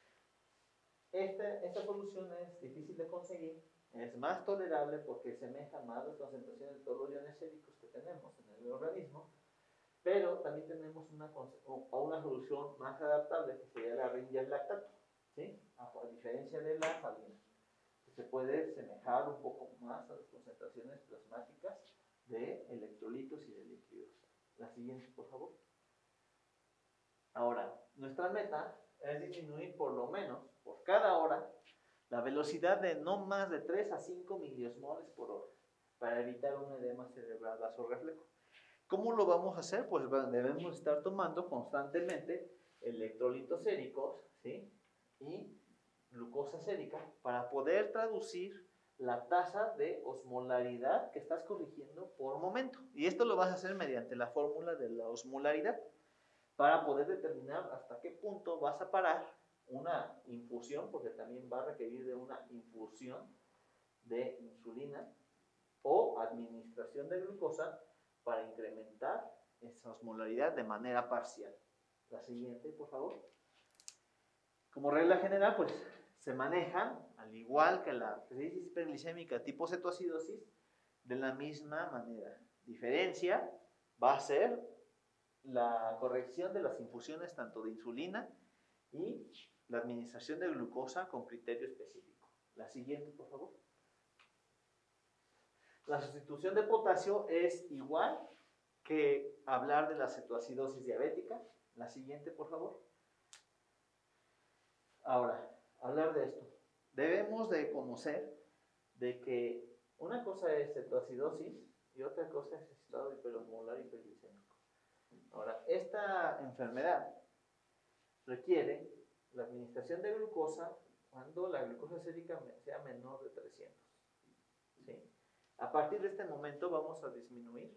Esta solución es difícil de conseguir, es más tolerable porque semeja más las concentraciones de todos los iones séricos que tenemos en el organismo, pero también tenemos una solución más adaptable que sería la Ringer lactato, ¿sí? A diferencia de la salina, que se puede semejar un poco más a las concentraciones plasmáticas de electrolitos y de líquidos. La siguiente, por favor. Ahora, nuestra meta es disminuir por lo menos, por cada hora, la velocidad de no más de 3 a 5 miliosmoles por hora, para evitar un edema cerebral vasorreflejo. ¿Cómo lo vamos a hacer? Pues debemos estar tomando constantemente electrolitos séricos, ¿sí? Y glucosa sérica para poder traducir la tasa de osmolaridad que estás corrigiendo por momento. Y esto lo vas a hacer mediante la fórmula de la osmolaridad para poder determinar hasta qué punto vas a parar una infusión, porque también va a requerir de una infusión de insulina o administración de glucosa para incrementar esa osmolaridad de manera parcial. La siguiente, por favor. Como regla general, pues se manejan, al igual que la crisis hiperglicémica tipo cetoacidosis, de la misma manera. Diferencia va a ser la corrección de las infusiones tanto de insulina y la administración de glucosa con criterio específico. La siguiente, por favor. La sustitución de potasio es igual que hablar de la cetoacidosis diabética. La siguiente, por favor. Ahora, hablar de esto. Debemos de conocer de que una cosa es cetoacidosis y otra cosa es estado hiperosmolar hiperglicémico. Ahora, esta enfermedad requiere la administración de glucosa cuando la glucosa sérica sea menor de 300. ¿Sí? A partir de este momento vamos a disminuir.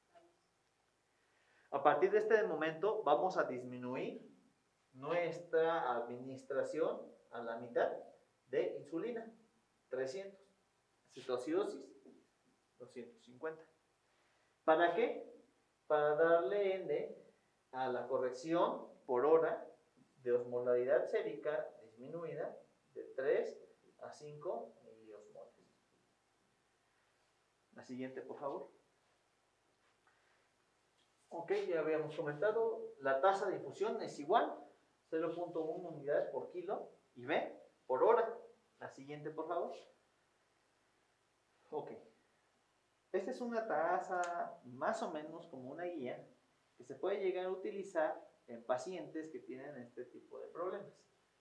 A partir de este momento vamos a disminuir nuestra administración a la mitad de insulina, 300. Cetoacidosis, 250. ¿Para qué? Para darle ende a la corrección por hora de osmolaridad sérica disminuida de 3 a 5 miliosmoles. La siguiente, por favor. Ok, ya habíamos comentado, la tasa de infusión es igual, 0.1 unidades por kilo y B por hora. La siguiente, por favor. Ok. Esta es una tasa más o menos como una guía que se puede llegar a utilizar en pacientes que tienen este tipo de problemas.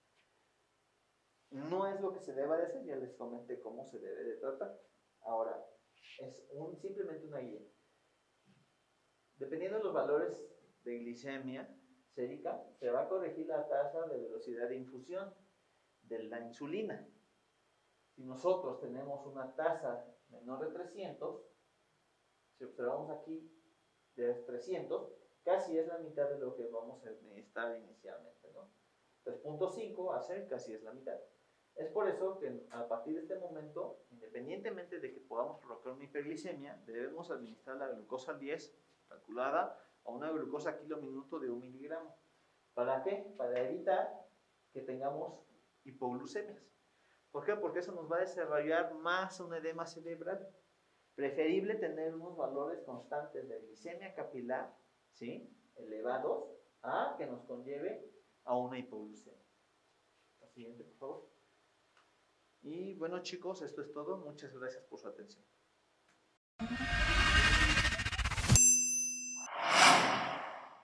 No es lo que se deba de hacer, ya les comenté cómo se debe de tratar. Ahora, es simplemente una guía. Dependiendo de los valores de glicemia sérica, se va a corregir la tasa de velocidad de infusión de la insulina. Si nosotros tenemos una tasa menor de 300, si observamos aquí de 300, casi es la mitad de lo que vamos a necesitar inicialmente, ¿no? 3.5 a hacer casi es la mitad. Es por eso que a partir de este momento, independientemente de que podamos provocar una hiperglicemia, debemos administrar la glucosa 10 calculada a una glucosa kilo minuto de 1 miligramo. ¿Para qué? Para evitar que tengamos hipoglucemias. ¿Por qué? Porque eso nos va a desarrollar más un edema cerebral. Preferible tener unos valores constantes de glicemia capilar, ¿sí?, elevados, a que nos conlleve a una hipoglucemia. La siguiente, por favor. Y bueno, chicos, esto es todo. Muchas gracias por su atención.